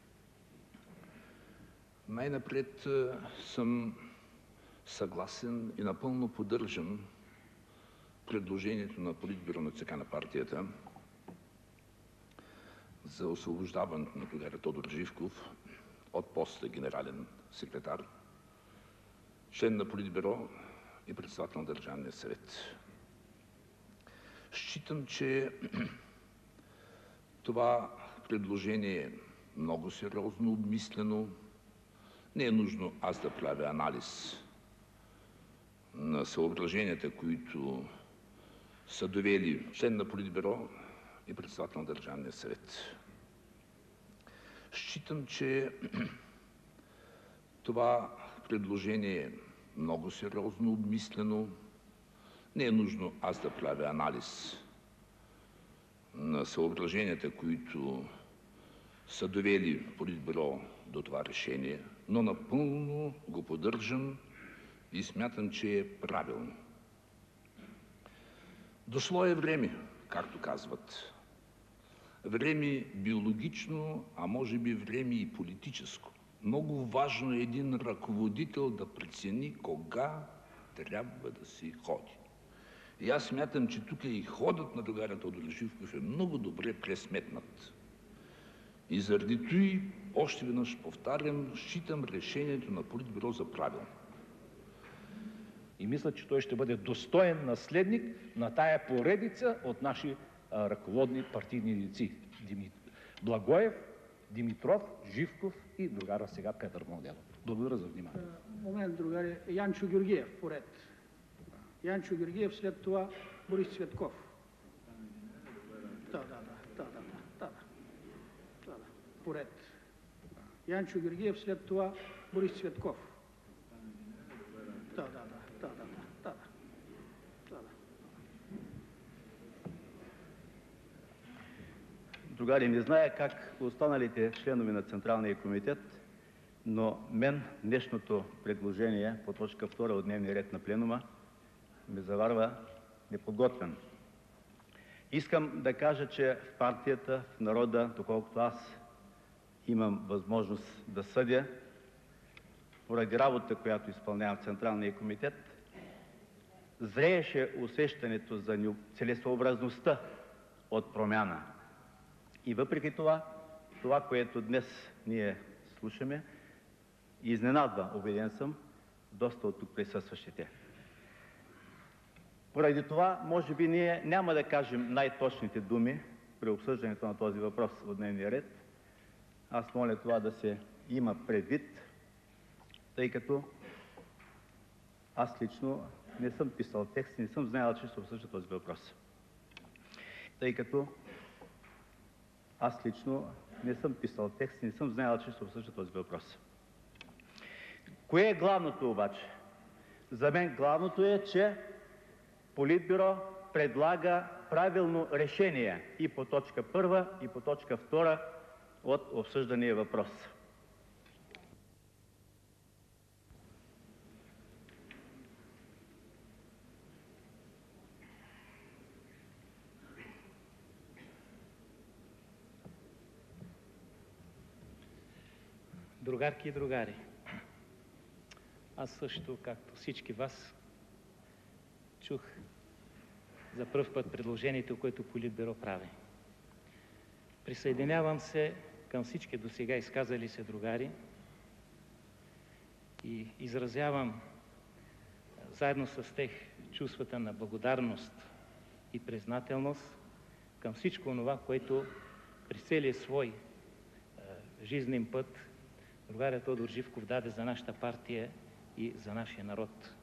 S15: Най-напред съм съгласен и напълно поддържам предложението на Политбюро на ЦК на партията за освобождаването на другаря Тодор Живков от поста генерален секретар, член на Политбюро и председател на Държавния съвет. Считам, че това предложение е много сериозно обмислено. Не е нужно аз да правя анализ на съображенията, които са довели член на Политбюро и председател на Държавния съвет. Считам, че това предложение е много сериозно обмислено. Не е нужно аз да правя анализ на съображенията, които са довели Политбюро до това решение, но напълно го поддържам и смятам, че е правилно. Дошло е време, както казват. Време биологично, а може би време и политическо. Много важно е един ръководител да прецени кога трябва да си ходи. И аз смятам, че тук и ходът на другаря Тодор Живков е много добре пресметнат. И заради той, още веднъж повтарям, считам решението на Политбюро за правилно.
S13: И мисля, че той ще бъде достоен наследник на тая поредица от наши а, ръководни партийни дейци. Дими... Благоев, Димитров, Живков и другара сега Петър Младенов. Благодаря за внимание.
S11: Момент, другари. Янчо Георгиев, поред. Янчо Георгиев, след това Борис Цветков. Да, да, да, да, да, да, да, да, поред. Янчо Георгиев, след това Борис Цветков. Да, да, да, да, да, да, да, да.
S5: Другари, не зная как останалите членове на Централния комитет, но мен днешното предложение по точка втора от дневния ред на пленума ме заварва неподготвен. Искам да кажа, че в партията, в народа, доколкото аз имам възможност да съдя, поради работа, която изпълнявам в Централния комитет, зрееше усещането за целесообразността от промяна. И въпреки това, това, което днес ние слушаме, изненадва, убеден съм, доста от тук присъстващите. Поради това, може би, ние няма да кажем най-точните думи при обсъждането на този въпрос от дневния ред. Аз моля това да се има предвид, тъй като аз лично не съм писал текст, не съм знаел, че ще обсъжда този въпрос. Тъй като аз лично не съм писал текст, не съм знаел, че ще обсъжда този въпрос. Кое е главното обаче? За мен главното е, че Политбюро предлага правилно решение и по точка първа, и по точка втора от обсъждания въпрос.
S16: Другарки и другари, аз също, както всички вас, чух за пръв път предложението, което Политбюро прави. Присъединявам се към всички досега изказали се другари и изразявам заедно с тях чувствата на благодарност и признателност към всичко това, което при целия свой е, жизнен път другаря Тодор Живков даде за нашата партия и за нашия народ.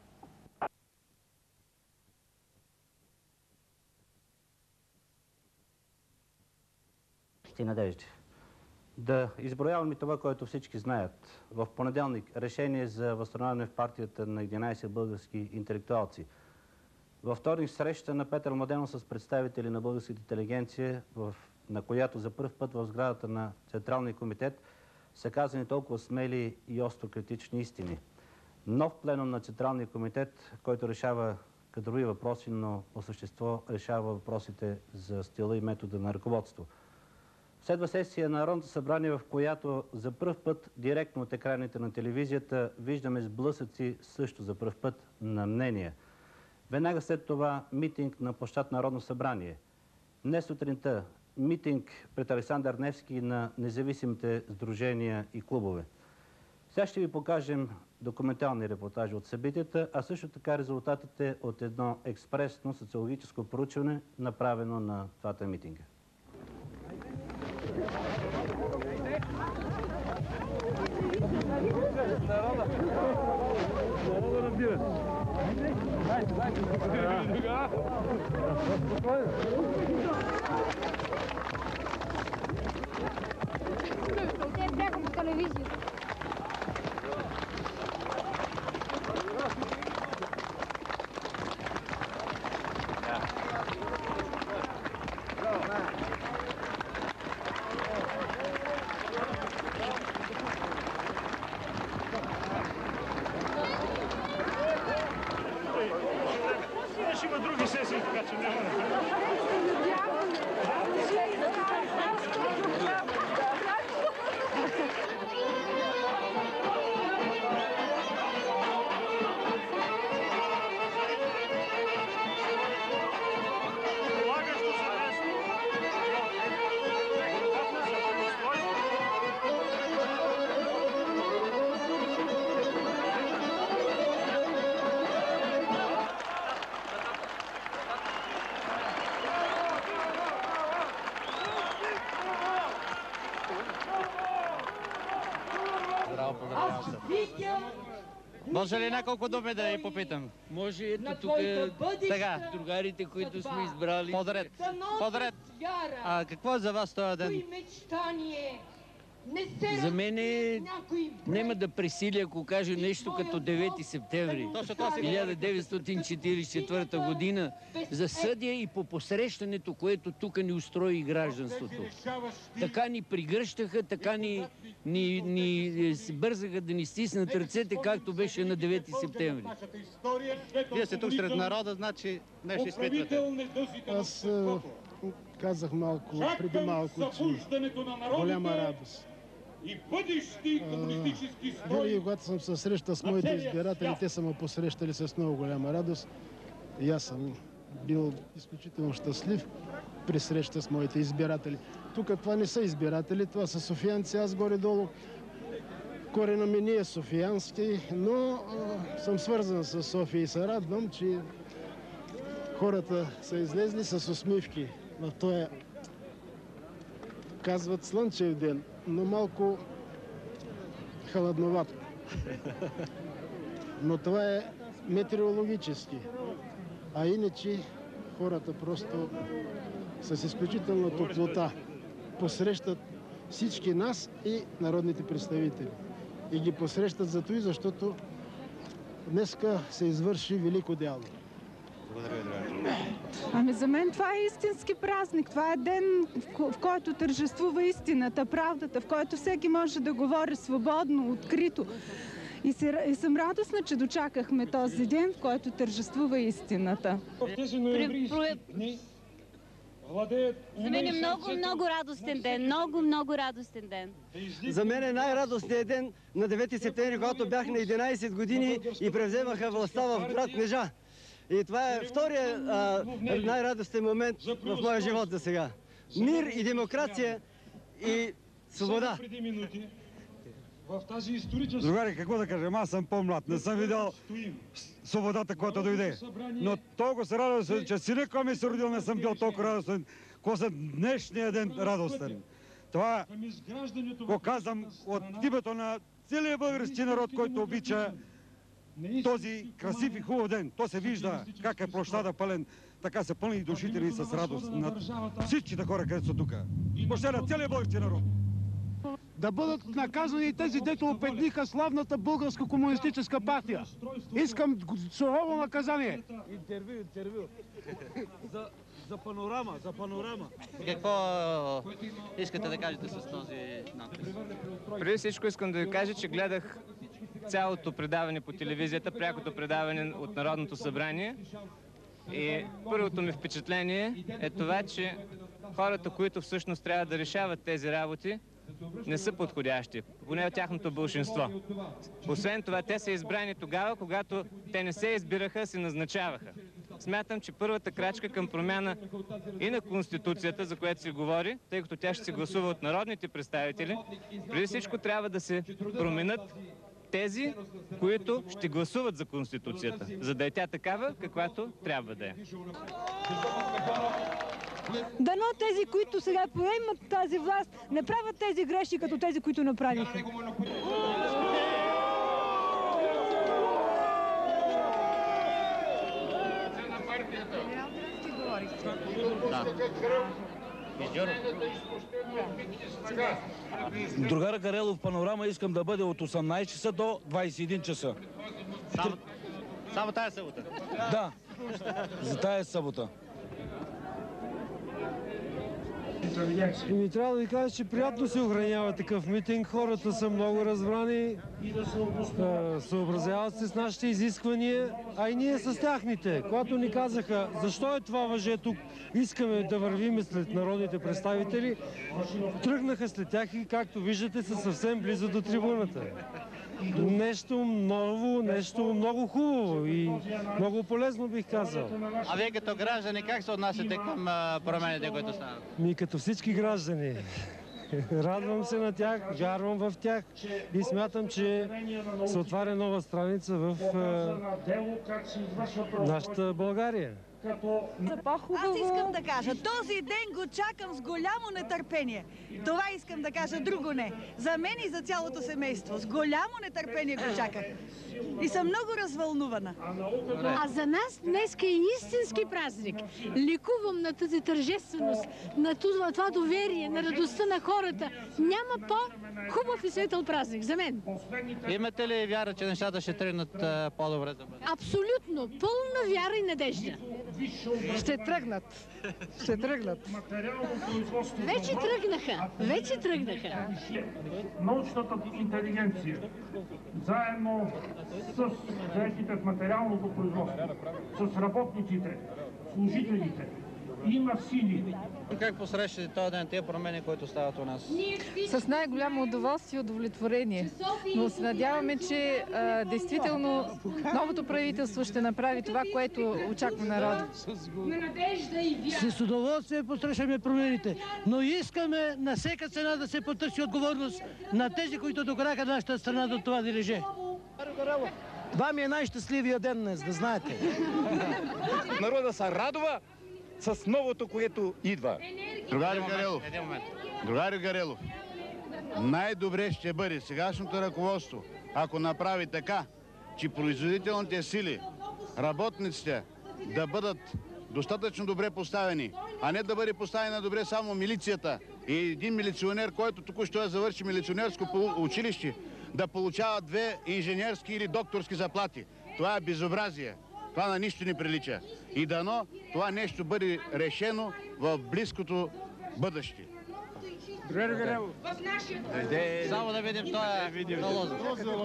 S17: И надежди. Да изброяваме това, което всички знаят. В понеделник решение за възстановяване в партията на единайсет български интелектуалци. Във вторник среща на Петър Младенов с представители на българската интелигенция, в, на която за първ път в сградата на Централния комитет са казани толкова смели и остро критични истини. Нов пленум на Централния комитет, който решава кадрови въпроси, но по същество решава въпросите за стила и метода на ръководство. Следва сесия на Народното събрание, в която за пръв път директно от екраните на телевизията виждаме сблъсъци също за пръв път на мнения. Веднага след това митинг на площад Народно събрание. Днес сутринта митинг пред Александър Невски на независимите сдружения и клубове. Сега ще ви покажем документални репортажи от събитията, а също така резултатите от едно експресно социологическо проучване, направено на двата митинга.
S18: Те е пряко по телевизия.
S9: Ще има други сесии, така че няма да...
S19: се. Може ли няколко думи да ви попитам?
S20: Може, ето тук
S19: Така.
S20: другарите, които сме избрали.
S19: Подред. Подред. А какво е за вас този ден?
S20: За мен няма да пресиля, ако кажа нещо като девети септември хиляда деветстотин четиридесет и четвърта година за съдия и по посрещането, което тук ни устрои гражданството. Така ни пригръщаха, така ни, ни, ни бързаха да ни стиснат ръцете, както беше на девети септември.
S19: Вие сте тук сред народа, значи нещо изпитвате.
S21: Аз казах малко, преди малко, че голяма радост.
S9: И бъдещи комунистически строй.
S21: Винаги, когато съм се срещал с моите избиратели, те са ме посрещали с много голяма радост. И аз съм бил изключително щастлив при среща с моите избиратели. Тук това не са избиратели, това са софиянци. Аз горе-долу корена ми не е софиянски, но а, съм свързан с София и се радвам, че хората са излезли с усмивки в този, казват, слънчев ден, но малко хладновато. Но това е метеорологически. А иначе хората просто с изключителна топлота посрещат всички нас и народните представители. И ги посрещат за това, защото днеска се извърши велико дело.
S22: Ами за мен това е истински празник. Това е ден, в който тържествува истината, правдата, в който всеки може да говори свободно, открито. И, се, и съм радостна, че дочакахме този ден, в който тържествува истината.
S23: За мен е много, много радостен ден. Много, много радостен ден.
S24: За мен е най-радостният ден на девети септември, когато бях на единайсет години и превземаха властта в град Кнежа. И това е втория най-радостен момент в моя живот за сега. Мир и демокрация и свобода.
S25: Другари, какво да кажем? Аз съм по-млад. Не съм видял свободата, която дойде. Но толкова се радостен, че сина, кой ми се родил, не съм бил толкова радостен, колко съм днешния ден радостен. Това го казвам от името на целия български народ, който обича този красив и хубав ден. То се вижда как е площада пълен, така се пълни и душите ни с радост на всичките хора, където са тук. Въобще на целия български народ.
S21: Да бъдат наказани и тези, дето опетниха славната българска комунистическа партия. Искам сурово наказание.
S19: Интервю, интервю. За, за панорама, за панорама. Какво искате да кажете с този надпис?
S4: Преди всичко искам да ви кажа, че гледах цялото предаване по телевизията, прякото предаване от Народното събрание. И първото ми впечатление е това, че хората, които всъщност трябва да решават тези работи, не са подходящи, поне от тяхното бълшинство. Освен това, те са избрани тогава, когато те не се избираха, се назначаваха. Смятам, че първата крачка към промяна и на Конституцията, за което се говори, тъй като тя ще се гласува от народните представители, преди всичко трябва да се променят тези, които ще гласуват за Конституцията, за да е тя такава, каквато трябва да е.
S22: Дано тези, които сега поемат тази власт, не правят тези грешки, като тези, които направиха.
S26: Другар Карелов, панорама искам да бъде от осемнайсет часа до двайсет и един часа.
S19: Само, само тая събота?
S26: Да, за тая събота.
S27: Ами трябва да ви кажа, че приятно се охранява такъв митинг. Хората са много разбрани, съобразяват се с нашите изисквания, а и ние с тяхните. Когато ни казаха защо е това въже тук, искаме да вървим след народните представители, тръгнаха след тях и, както виждате, са съвсем близо до трибуната. Нещо ново, нещо много хубаво и много полезно, бих казал.
S19: А вие като граждани как се отнасяте към промените, които стават?
S27: Ми като всички граждани. Радвам се на тях, вярвам в тях и смятам, че се отваря нова страница в нашата България.
S1: Аз искам да кажа, този ден го чакам с голямо нетърпение. Това искам да кажа, друго не. За мен и за цялото семейство. С голямо нетърпение го чаках. И съм много развълнувана.
S18: А за нас днес е истински празник. Ликувам на тази тържественост, на това, това доверие, на радостта на хората. Няма по-хубав и светъл празник за мен.
S17: Имате ли вяра, че нещата ще тръгнат по-добре за бъдеще?
S18: Абсолютно. Пълна вяра и надежда.
S2: Ще тръгнат. Ще тръгнат.
S18: Вече тръгнаха. Вече тръгнаха.
S9: Научната интелигенция, заедно с заетите в материалното производство, с работниците, служителите, има сили.
S17: Как посрещате този ден тези промени, които стават у нас?
S2: С най-голямо удоволствие и удовлетворение. Но се надяваме, че а, действително новото правителство ще направи това, което очаква народа.
S27: С удоволствие посрещаме промените, но искаме на всяка цена да се потърси отговорност на тези, които докараха нашата страна до това дирижение. Това ми е най-щастливия ден днес, да знаете.
S3: Народа се радва с новото, което идва.
S6: Другари Гарелов, другари Гарелов, най-добре ще бъде сегашното ръководство, ако направи така, че производителните сили, работниците да бъдат достатъчно добре поставени, а не да бъде поставена добре само милицията и един милиционер, който току-що е завърши милиционерско училище, да получава две инженерски или докторски заплати. Това е безобразие. Това на нищо не прилича. И дано това нещо бъде решено в близкото бъдеще.
S17: Само да видим този лозунг.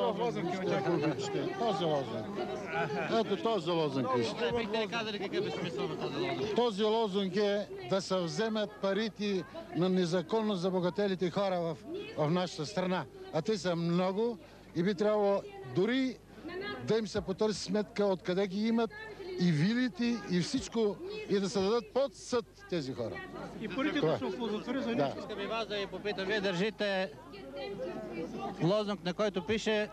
S21: Този лозунг. Ето този лозунг.
S17: Бихте ли казали какъв е смисъл на този лозунг?
S21: Този лозунг е да се вземат парите на незаконно забогателите хора в, в нашата страна. А те са много и би трябвало дори да им се потърси сметка откъде ги имат и вилите, и всичко, и да се дадат под съд тези хора.
S27: И парите да се оползотвори за нищо.
S17: Искам и вас да ви попитам, вие държите лозунг, на който пише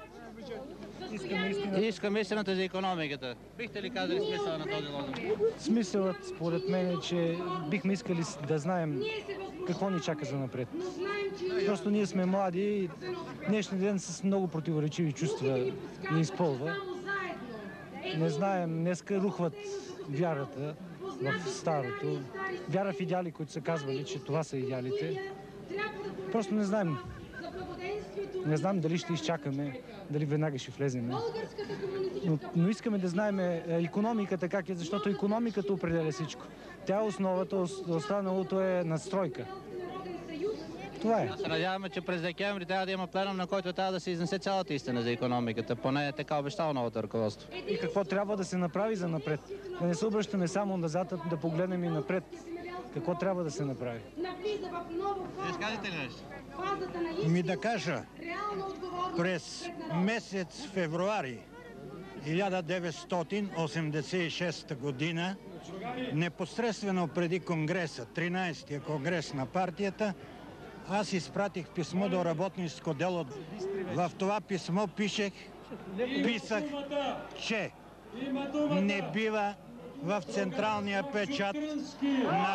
S17: Искам истината за икономиката. Бихте ли казали смисъла на този лозунг?
S27: Смисълът, според мен, е, че бихме искали да знаем какво ни чака за напред. Просто ние сме млади и днешния ден с много противоречиви чувства ни изпълва. Не знаем, днеска рухват вярата в старото. Вяра в идеали, които са казвали, че това са идеалите. Просто не знаем. Не знам дали ще изчакаме, дали веднага ще влезем. Но, но искаме да знаем икономиката как е, защото икономиката определя всичко. Тя е основата, останалото е надстройка. Това е.
S17: Аз се надяваме, че през декември трябва да има пленум, на който трябва да се изнесе цялата истина за икономиката. Поне е така обещало новото ръководство.
S27: И какво трябва да се направи за напред? Да не се обръщаме само назад, да погледнем и напред. Какво трябва да се направи?
S17: Разкажете ли нещо?
S7: Ми да кажа, през месец февруари хиляда деветстотин осемдесет и шеста година, непосредствено преди Конгреса, тринайсетия конгрес на партията, аз изпратих писмо до работническо дело. В това писмо пишех, писах, че не бива в централния печат на...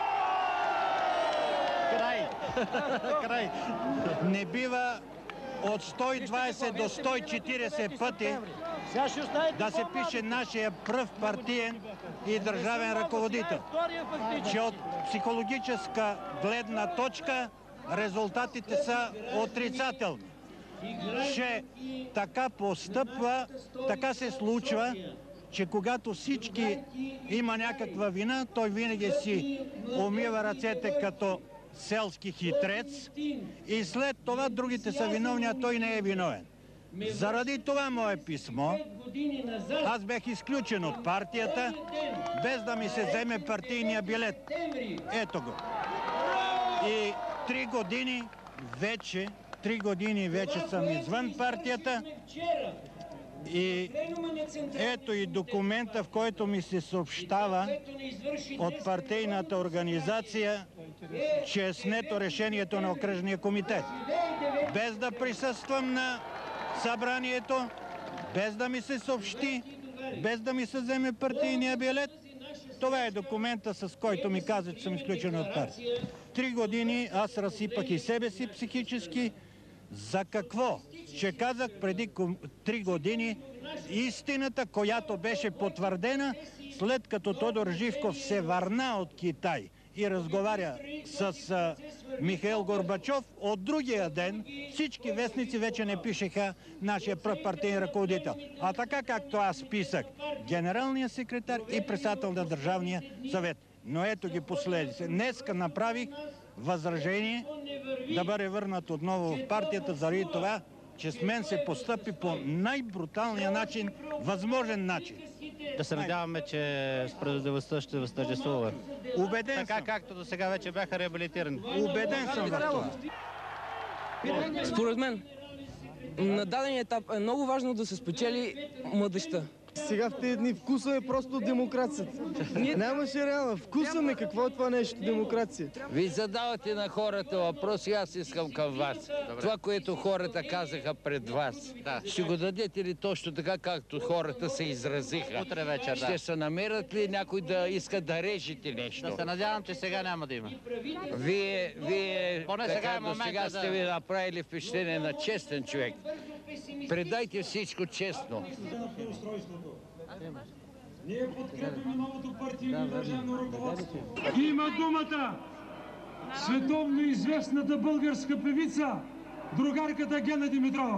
S7: Край! Край! Не бива от сто и двайсет до сто и четирийсет пъти да се пише нашия пръв партиен и държавен ръководител. Че от психологическа гледна точка резултатите са отрицателни. Че така постъпва, така се случва, че когато всички има някаква вина, той винаги си умива ръцете като селски хитрец и след това другите са виновни, а той не е виновен. Заради това мое писмо, аз бях изключен от партията, без да ми се вземе партийния билет. Ето го. И три години вече, три години вече съм извън партията. И ето и документа, в който ми се съобщава от партийната организация, че е снето решението на окръжния комитет. Без да присъствам на събранието, без да ми се съобщи, без да ми се вземе партийния билет, Това е документа, с който ми каза, че съм изключен от партия. Три години аз разсипах и себе си психически. За какво? Че казах преди три години истината, която беше потвърдена, след като Тодор Живков се върна от Китай и разговаря с а, Михаил Горбачов, от другия ден всички вестници вече не пишеха нашия пръв партиен ръководител. А така както аз писах генералният секретар и председател на Държавния съвет. Но ето ги последици. Днеска направих възражение да бъде върнат отново в партията заради това, че с мен се постъпи по най-бруталния начин, възможен начин.
S8: Да се надяваме, че справедливостта ще възтържествува.
S7: Убеден
S8: така,
S7: съм.
S8: както до сега вече бяха реабилитирани.
S7: Убеден съм в това.
S10: Според мен, на даден етап е много важно да се спечели младостта.
S11: Сега в тези дни вкуса е просто демокрацията. Нямаше реално. Вкуса ми, какво е това нещо, демокрация?
S20: Вие задавате на хората въпроси, аз искам към вас. Добре. Това, което хората казаха пред вас, да. Ще го дадете ли точно така, както хората се изразиха?
S8: Утре вечер, да.
S20: Ще се намерят ли някой да иска да режете нещо?
S8: Да се надявам, че сега няма да има.
S20: Вие, вие
S8: Поне
S20: така,
S8: сега е
S20: до сега
S8: да...
S20: сте ви направили впечатление на честен човек. Предайте всичко честно.
S9: Ние подкрепяме новото партийно държавно ръководство. Има думата световно известната българска певица, другарката Гена Димитрова.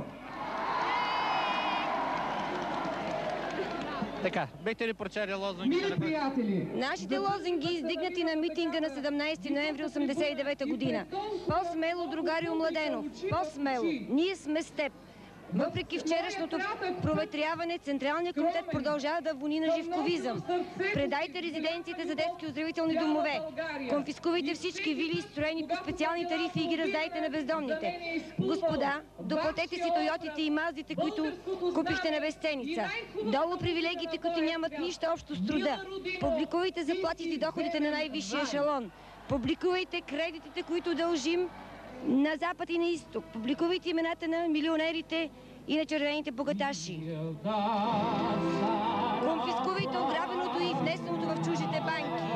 S8: Така, бихте ли прочели лозунги?
S12: Мили приятели!
S23: Нашите лозунги, издигнати на митинга на седемнайсети ноември осемдесет и девета година. По-смело, другарио Младенов! По-смело! Ние сме с теб! Въпреки вчерашното проветряване, Централният комитет продължава да вони на живковизъм. Предайте резиденциите за детски оздравителни домове. Конфискувайте всички вили, строени по специални тарифи и ги раздайте на бездомните. Господа, доплатете си Тойотите и Маздите, които купихте на безценица. Долу привилегиите, които нямат нищо общо с труда. Публикувайте заплатите и доходите на най-висшия ешелон. Публикувайте кредитите, които дължим на запад и на изток. Публикувайте имената на милионерите и на червените богаташи. Конфискувайте ограбеното и внесеното в чуждите банки.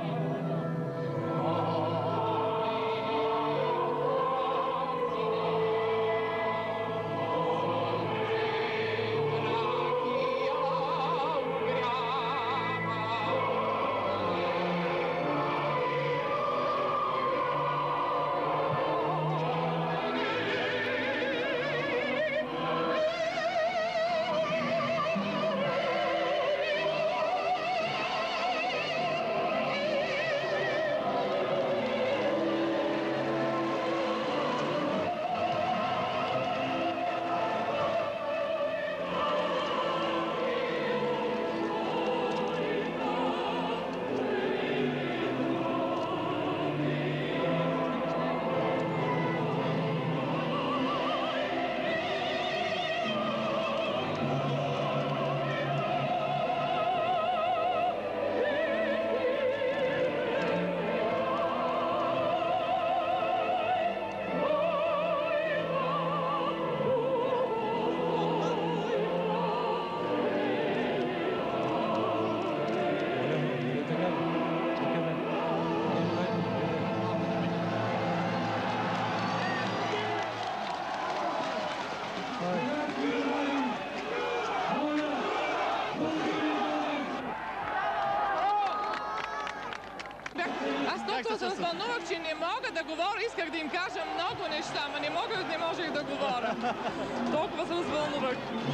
S2: Толкова се развълнувах, че не мога да говоря. Исках да им кажа много неща, но не мога, не можех да говоря. Толкова се развълнувах.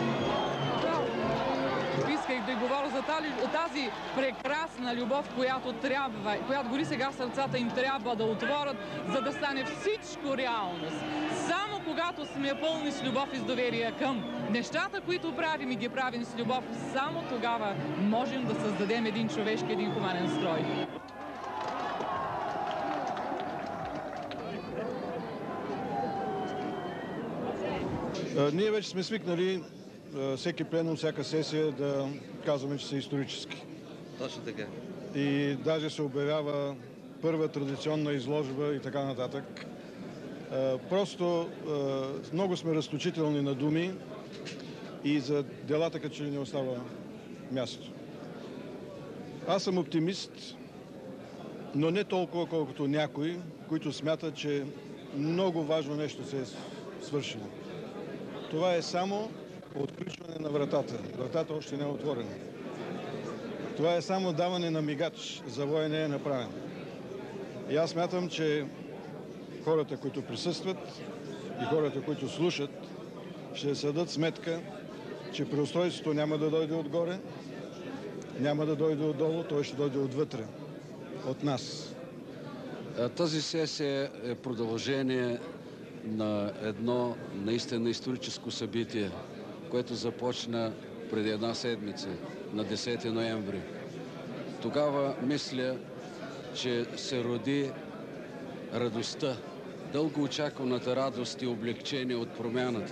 S2: Исках да говоря за тази, тази прекрасна любов, която трябва, която гори сега сърцата им трябва да отворят, за да стане всичко реалност. Само когато сме пълни с любов и с доверие към нещата, които правим и ги правим с любов, само тогава можем да създадем един човешки, един хуманен строй.
S13: Ние вече сме свикнали всеки пленум, всяка сесия да казваме, че са исторически.
S8: Точно така.
S13: И даже се обявява първа традиционна изложба и така нататък. Просто много сме разточителни на думи и за делата като че ли не остава място. Аз съм оптимист, но не толкова колкото някои, които смятат, че много важно нещо се е свършило. Това е само отключване на вратата. Вратата още не е отворена. Това е само даване на мигач. Завой не е направен. И аз смятам, че хората, които присъстват и хората, които слушат, ще се дадат сметка, че преустройството няма да дойде отгоре, няма да дойде отдолу, той ще дойде отвътре, от нас.
S5: Тази сесия е продължение на едно наистина историческо събитие, което започна преди една седмица, на десети ноември. Тогава мисля, че се роди радостта, дълго очакваната радост и облегчение от промяната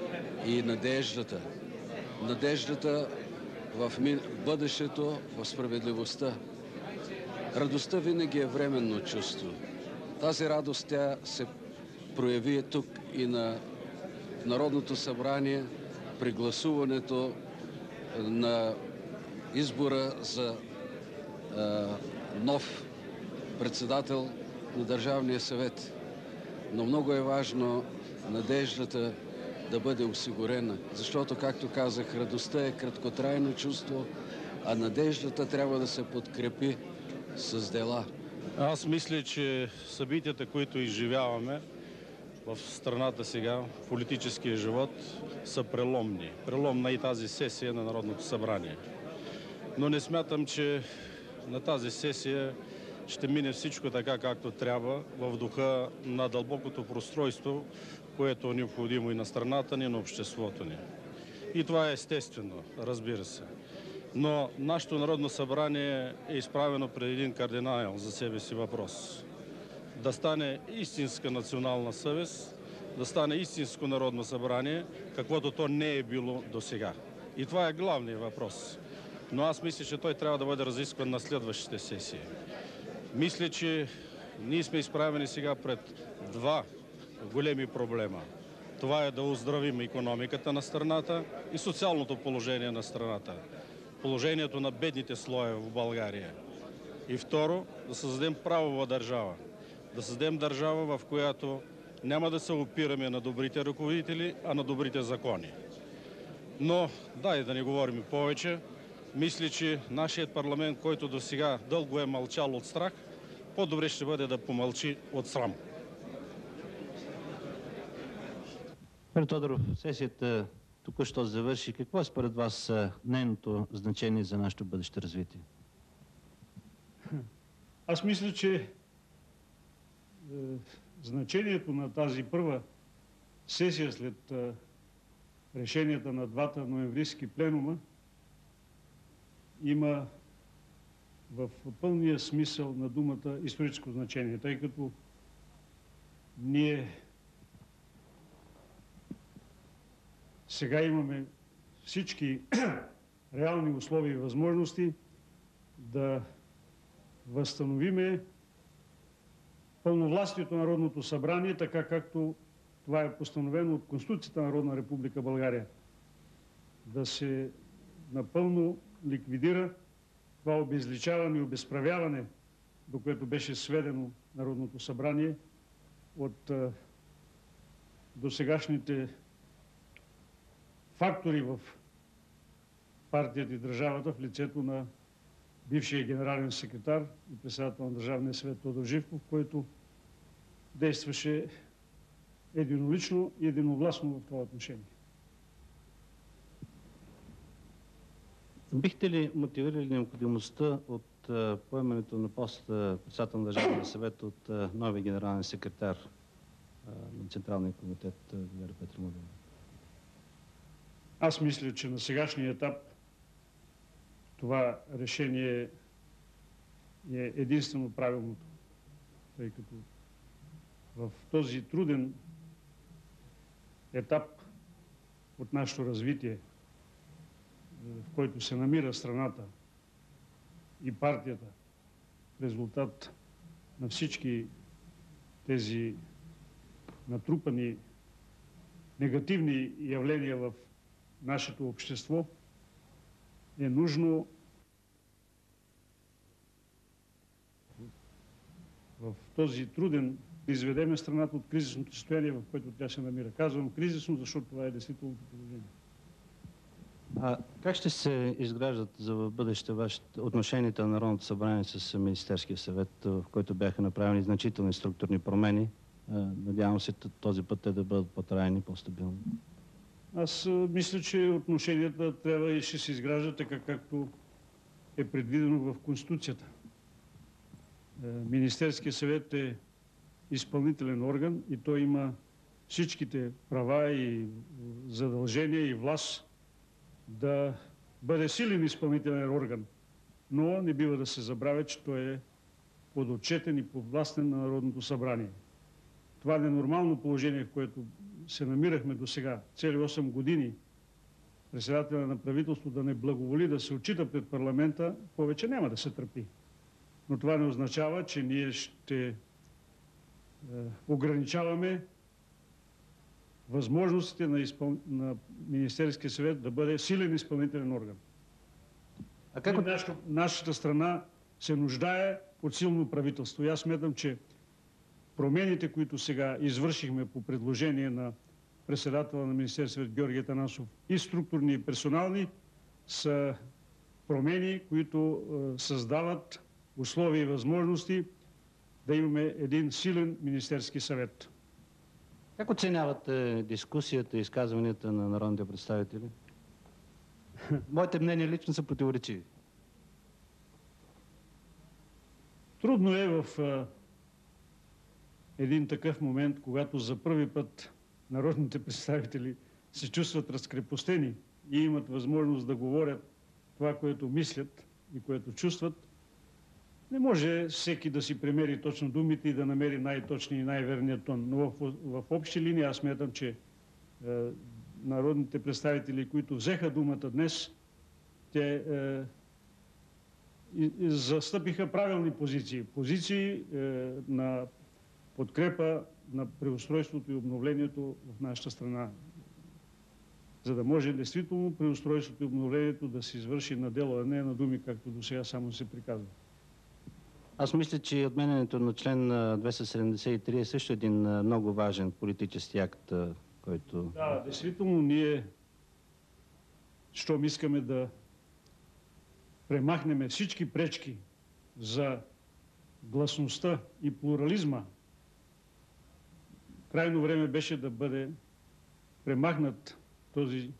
S5: и надеждата. Надеждата в бъдещето, в справедливостта. Радостта винаги е временно чувство. Тази радост тя се прояви тук и на Народното събрание при гласуването на избора за а, нов председател на Държавния съвет. Но много е важно надеждата да бъде осигурена, защото, както казах, радостта е краткотрайно чувство, а надеждата трябва да се подкрепи с дела.
S12: Аз мисля, че събитията, които изживяваме в страната сега, в политическия живот, са преломни. Преломна и тази сесия на Народното събрание. Но не смятам, че на тази сесия ще мине всичко така, както трябва, в духа на дълбокото простройство, което е необходимо и на страната ни, и на обществото ни. И това е естествено, разбира се. Но нашето Народно събрание е изправено пред един кардинален за себе си въпрос. Да стане истинска национална съвест, да стане истинско Народно събрание, каквото то не е било досега. И това е главният въпрос. Но аз мисля, че той трябва да бъде разискван на следващите сесии. Мисля, че ние сме изправени сега пред два големи проблема. Това е да оздравим икономиката на страната и социалното положение на страната. Положението на бедните слоеве в България. И второ, да създадем правова държава. Да създадем държава, в която няма да се опираме на добрите ръководители, а на добрите закони. Но, дай да не говорим повече, мисля, че нашият парламент, който до сега дълго е мълчал от страх, по-добре ще бъде да помълчи от срам.
S17: Господин Тодоров, сесията току-що завърши. Какво е според вас нейното значение за нашето бъдеще развитие?
S9: Аз мисля, че е, значението на тази първа сесия след е, решенията на двата ноемврийски пленума има в пълния смисъл на думата историческо значение, тъй като ние сега имаме всички реални условия и възможности да възстановиме пълновластието на Народното събрание, така както това е постановено от Конституцията на Народна република България. Да се напълно ликвидира това обезличаване и обезправяване, до което беше сведено Народното събрание от а, досегашните фактори в партията и държавата в лицето на бившия генерален секретар и председател на Държавния съвет Тодор Живков, който действаше единолично и единовластно в това отношение.
S17: Бихте ли мотивирали необходимостта от а, поемането на поста председател на Държавния съвет от а, новия генерален секретар а, на Централния комитет Вера Петра Младенова?
S9: Аз мисля, че на сегашния етап това решение е единствено правилното, тъй като в този труден етап от нашето развитие, в който се намира страната и партията, в резултат на всички тези натрупани негативни явления в нашето общество, е нужно в този труден да изведеме страната от кризисното състояние, в което тя се намира. Казвам кризисно, защото това е действителното положение.
S17: А как ще се изграждат за в бъдеще вашите отношенията на Народното събрание с Министерския съвет, в който бяха направени значителни структурни промени? Надявам се този път те да бъдат по-трайни, по-стабилни.
S9: Аз мисля, че отношенията трябва и ще се изграждат така, както е предвидено в Конституцията. Министерския съвет е изпълнителен орган и той има всичките права и задължения и власт да бъде силен изпълнителен орган. Но не бива да се забравя, че той е подотчетен и подвластен на Народното събрание. Това ненормално положение, в което се намирахме до сега, цели осем години, председателя на правителство да не благоволи да се отчита пред парламента, повече няма да се търпи. Но това не означава, че ние ще е, ограничаваме възможностите на, изпъл... на Министерския съвет да бъде силен изпълнителен орган. А как... нашата, нашата страна се нуждае от силно правителство. И аз смятам, че промените, които сега извършихме по предложение на председателя на Министерския съвет Георги Атанасов, и структурни, и персонални, са промени, които е, създават условия и възможности да имаме един силен Министерски съвет.
S17: Как оценявате дискусията и изказванията на народните представители? Моите мнения лично са противоречиви.
S9: Трудно е в а, един такъв момент, когато за първи път народните представители се чувстват разкрепостени и имат възможност да говорят това, което мислят и което чувстват. Не може всеки да си премери точно думите и да намери най-точния и най-верния тон. Но в, в общи линии аз смятам, че е, народните представители, които взеха думата днес, те е, и, и застъпиха правилни позиции. Позиции е, на подкрепа на преустройството и обновлението в нашата страна. За да може действително преустройството и обновлението да се извърши на дело, а не на думи, както до сега само се приказва.
S17: Аз мисля, че отменянето на член двеста седемдесет и три е също един много важен политически акт, който...
S9: Да, действително ние, щом искаме да премахнем всички пречки за гласността и плурализма, крайно време беше да бъде премахнат този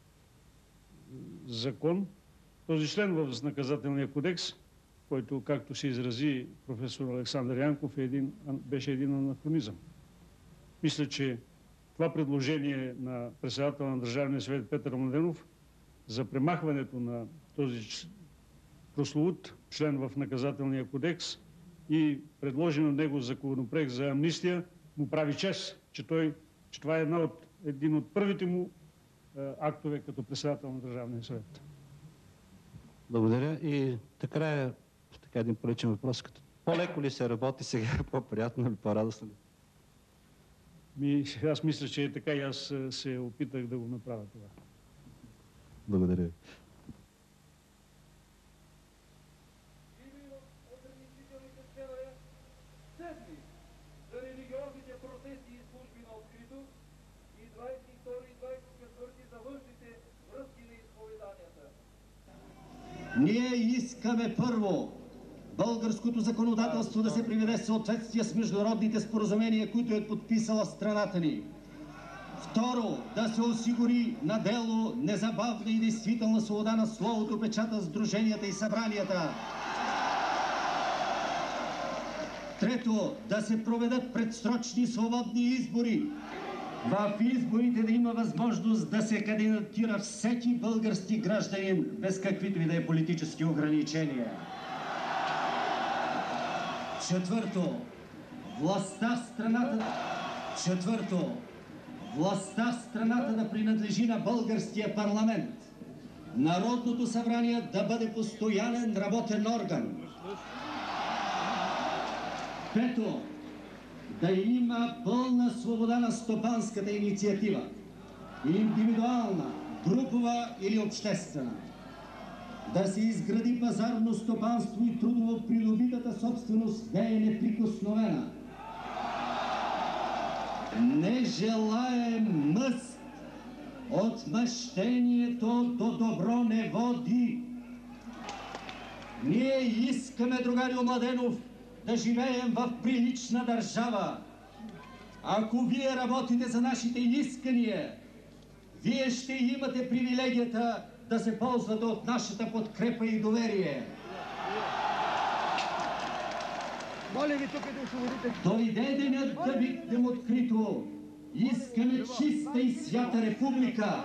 S9: закон, този член в наказателния кодекс, който, както се изрази професор Александър Янков, е един, беше един анахронизъм. Мисля, че това предложение на председателя на Държавния съвет Петър Младенов за премахването на този прословут член в наказателния кодекс и предложен от него законопроект за амнистия му прави чест, че, той, че това е една от, един от първите му е, актове като председател на Държавния съвет.
S17: Благодаря. И така е така един поличен въпрос. Като по-леко ли се работи сега? По-приятно или по-радостно?
S9: Ми, аз мисля, че е така и аз се опитах да го направя това.
S17: Благодаря.
S4: За религиозните протести и служби на открито и двадесет и втори и двадесет и четвърти за външните връзки на изповеданията.
S14: Ние искаме първо българското законодателство да се приведе в съответствие с международните споразумения, които е подписала страната ни. Второ, да се осигури на дело незабавна и действителна свобода на словото, печата, сдруженията и събранията. Трето, да се проведат предсрочни свободни избори. В изборите да има възможност да се кандидатира всеки български гражданин без каквито и да е политически ограничения. Четвърто, властта в страната... Четвърто, властта в страната да принадлежи на българския парламент. Народното събрание да бъде постоянен работен орган. Пето, да има пълна свобода на стопанската инициатива. Индивидуална, групова или обществена. да се изгради пазарно стопанство и трудово придобитата собственост да е неприкосновена. Не желаем мъст, отмъщението до добро не води. Ние искаме, другарио Младенов, да живеем в прилична държава. Ако вие работите за нашите искания, вие ще имате привилегията да се ползвате от нашата подкрепа и доверие.
S21: Моля ви тук да освободите.
S14: Дойде денят да викнем открито. Искаме чиста и свята република.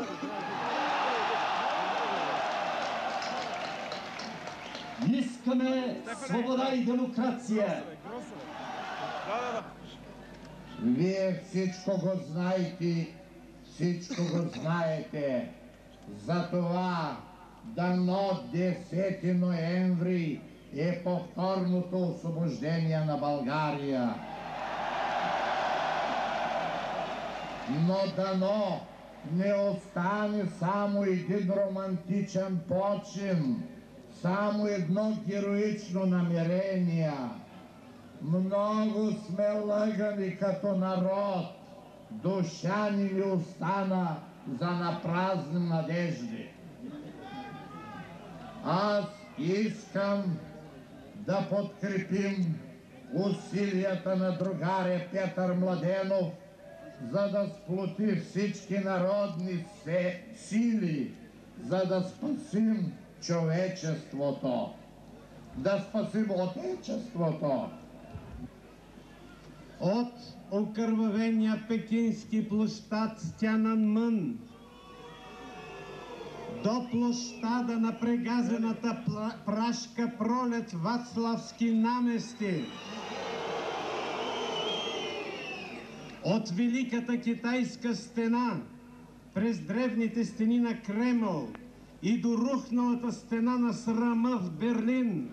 S14: Искаме свобода и демокрация.
S15: Вие всичко го знаете, всичко го знаете. Затова дано десети ноември е повторното освобождение на България. Но дано не остане само един романтичен почин, само едно героично намерение. Много сме лъгани като народ, душа ни не остана за напразни надежди. Аз искам да подкрепим усилията на другаря Петър Младенов, за да сплоти всички народни сили, за да спасим човечеството, да спасим отечеството.
S7: От окървавения пекински площад Тянанмън до площада на прегазената прашка пролет Вацлавски намести, от Великата китайска стена през древните стени на Кремъл и до рухналата стена на срама в Берлин,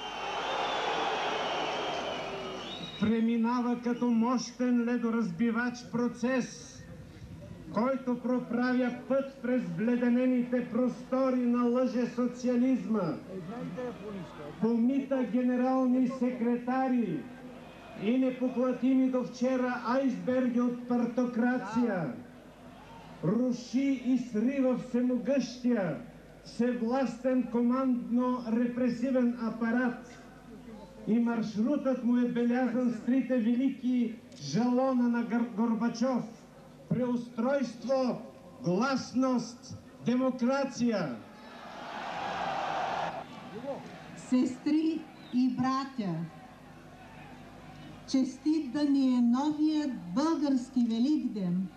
S7: преминава като мощен ледоразбивач процес, който проправя път през бледенените простори на лъжесоциализма, помита генерални секретари и непоклатими до вчера айсберги от партокрация, руши и срива всемогъщия, всевластен командно-репресивен апарат, и маршрутът му е белязан с трите велики жалона на Горбачов: преустройство, гласност, демокрация.
S16: Сестри и братя, честит да ни е новият български Великден.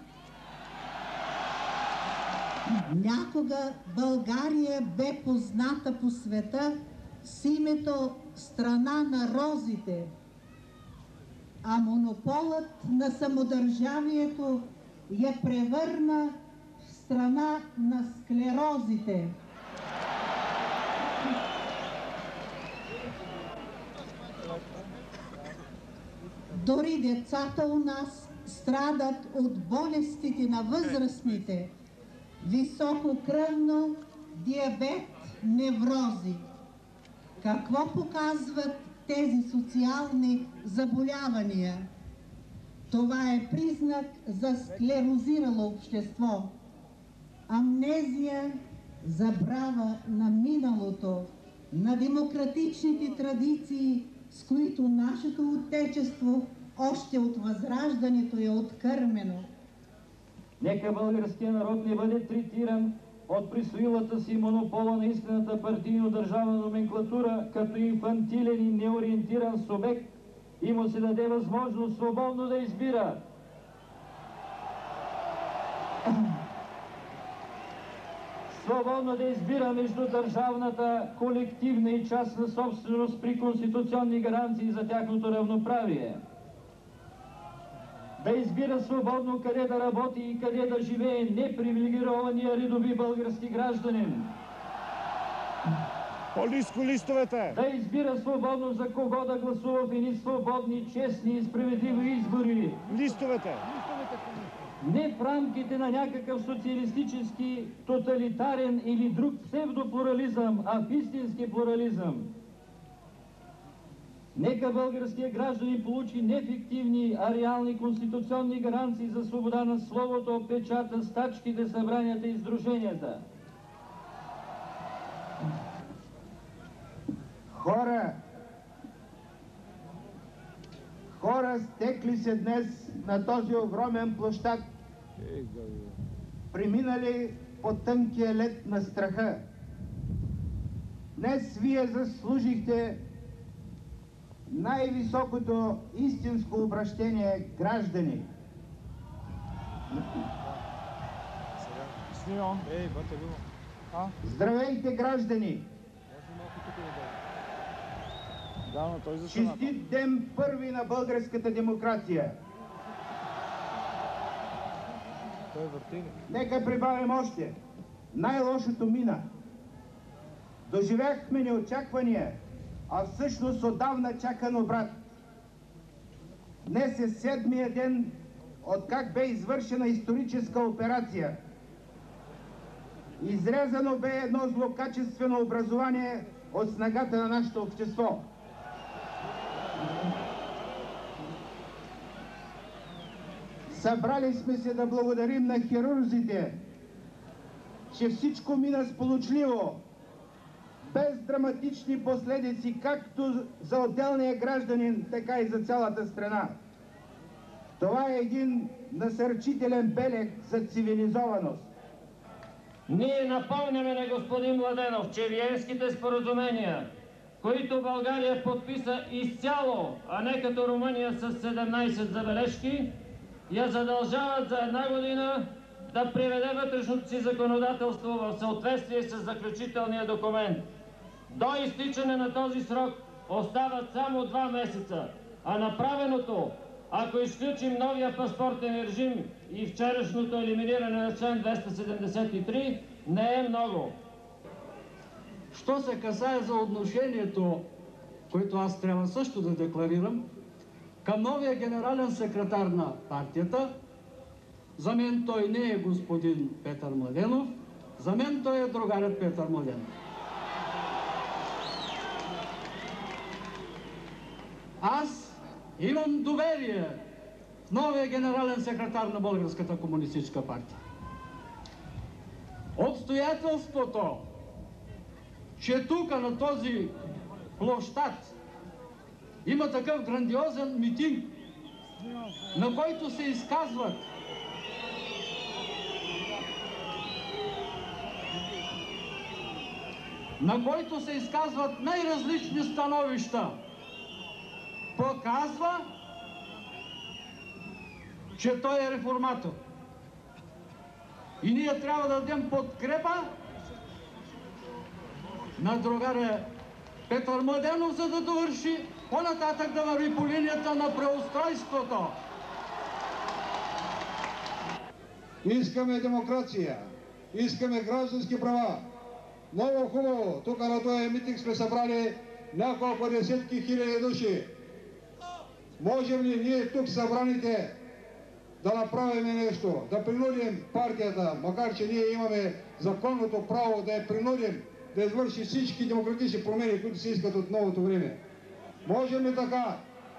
S16: Някога България бе позната по света с името страна на розите, а монополът на самодържавието я превърна в страна на склерозите. Дори децата у нас страдат от болестите на възрастните, висококръвно, диабет, неврози. Какво показват тези социални заболявания? Това е признак за склерозирало общество. Амнезия, забрава на миналото, на демократичните традиции, с които нашето отечество още от възраждането е откърмено.
S4: Нека българския народ не бъде третиран от присвоилата си монопола на истината партийно-държавна номенклатура като инфантилен и неориентиран субект и му се даде възможност свободно да избира. Свободно да избира между държавната, колективна и частна собственост при конституционни гаранции за тяхното равноправие. Да избира свободно къде да работи и къде да живее непривилегирования редови български гражданин.
S3: По-ниско листовете!
S4: Да избира свободно за кого да гласува в едни свободни, честни и справедливи избори.
S3: Листовете!
S4: не в рамките на някакъв социалистически, тоталитарен или друг псевдоплурализъм, а в истински плурализъм. Нека българския гражданин получи не фиктивни, а реални конституционни гаранции за свобода на словото, печата, стачките, събранията и сдруженията.
S1: Хора, хора стекли се днес на този огромен площад, преминали по тънкия лед на страха. Днес вие заслужихте най-високото истинско обращение граждани. Здравейте, граждани! Честит ден първи на българската демокрация! Нека прибавим още. Най-лошото мина. Доживяхме неочаквания, а всъщност отдавна чакан обрат. Днес е седмия ден, откак бе извършена историческа операция. Изрезано бе едно злокачествено образование от снагата на нашето общество. Събрали сме се да благодарим на хирурзите, че всичко мина сполучливо, без драматични последици, както за отделния гражданин, така и за цялата страна. Това е един насърчителен белег за цивилизованост.
S4: Ние напомняме на господин Младенов, че Виенските споразумения, които България подписа изцяло, а не като Румъния с седемнайсет забележки, я задължават за една година да приведе вътрешното си законодателство в съответствие с заключителния документ. До изтичане на този срок остават само два месеца, а направеното, ако изключим новия паспортен режим и вчерашното елиминиране на член двеста седемдесет и три, не е много.
S18: Що се касае за отношението, което аз трябва също да декларирам, към новия генерален секретар на партията, за мен той не е господин Петър Младенов, за мен той е другарят Петър Младенов. Аз имам доверие в новия генерален секретар на Българската комунистическа партия. Обстоятелството, че тук на този площад има такъв грандиозен митинг, на който се изказват на който се изказват най-различни становища, показва, че той е реформатор. И ние трябва да дадем подкрепа на другаря Петър Младенов, за да довърши по-нататък да върви по линията на преустройството.
S19: Искаме демокрация, искаме граждански права. Много хубаво, тук на този митинг сме събрали няколко десетки хиляди души. Можем ли ние тук събраните да направим нещо, да принудим партията, макар че ние имаме законното право да я принудим да извърши всички демократични промени, които се искат от новото време? Можем ли така?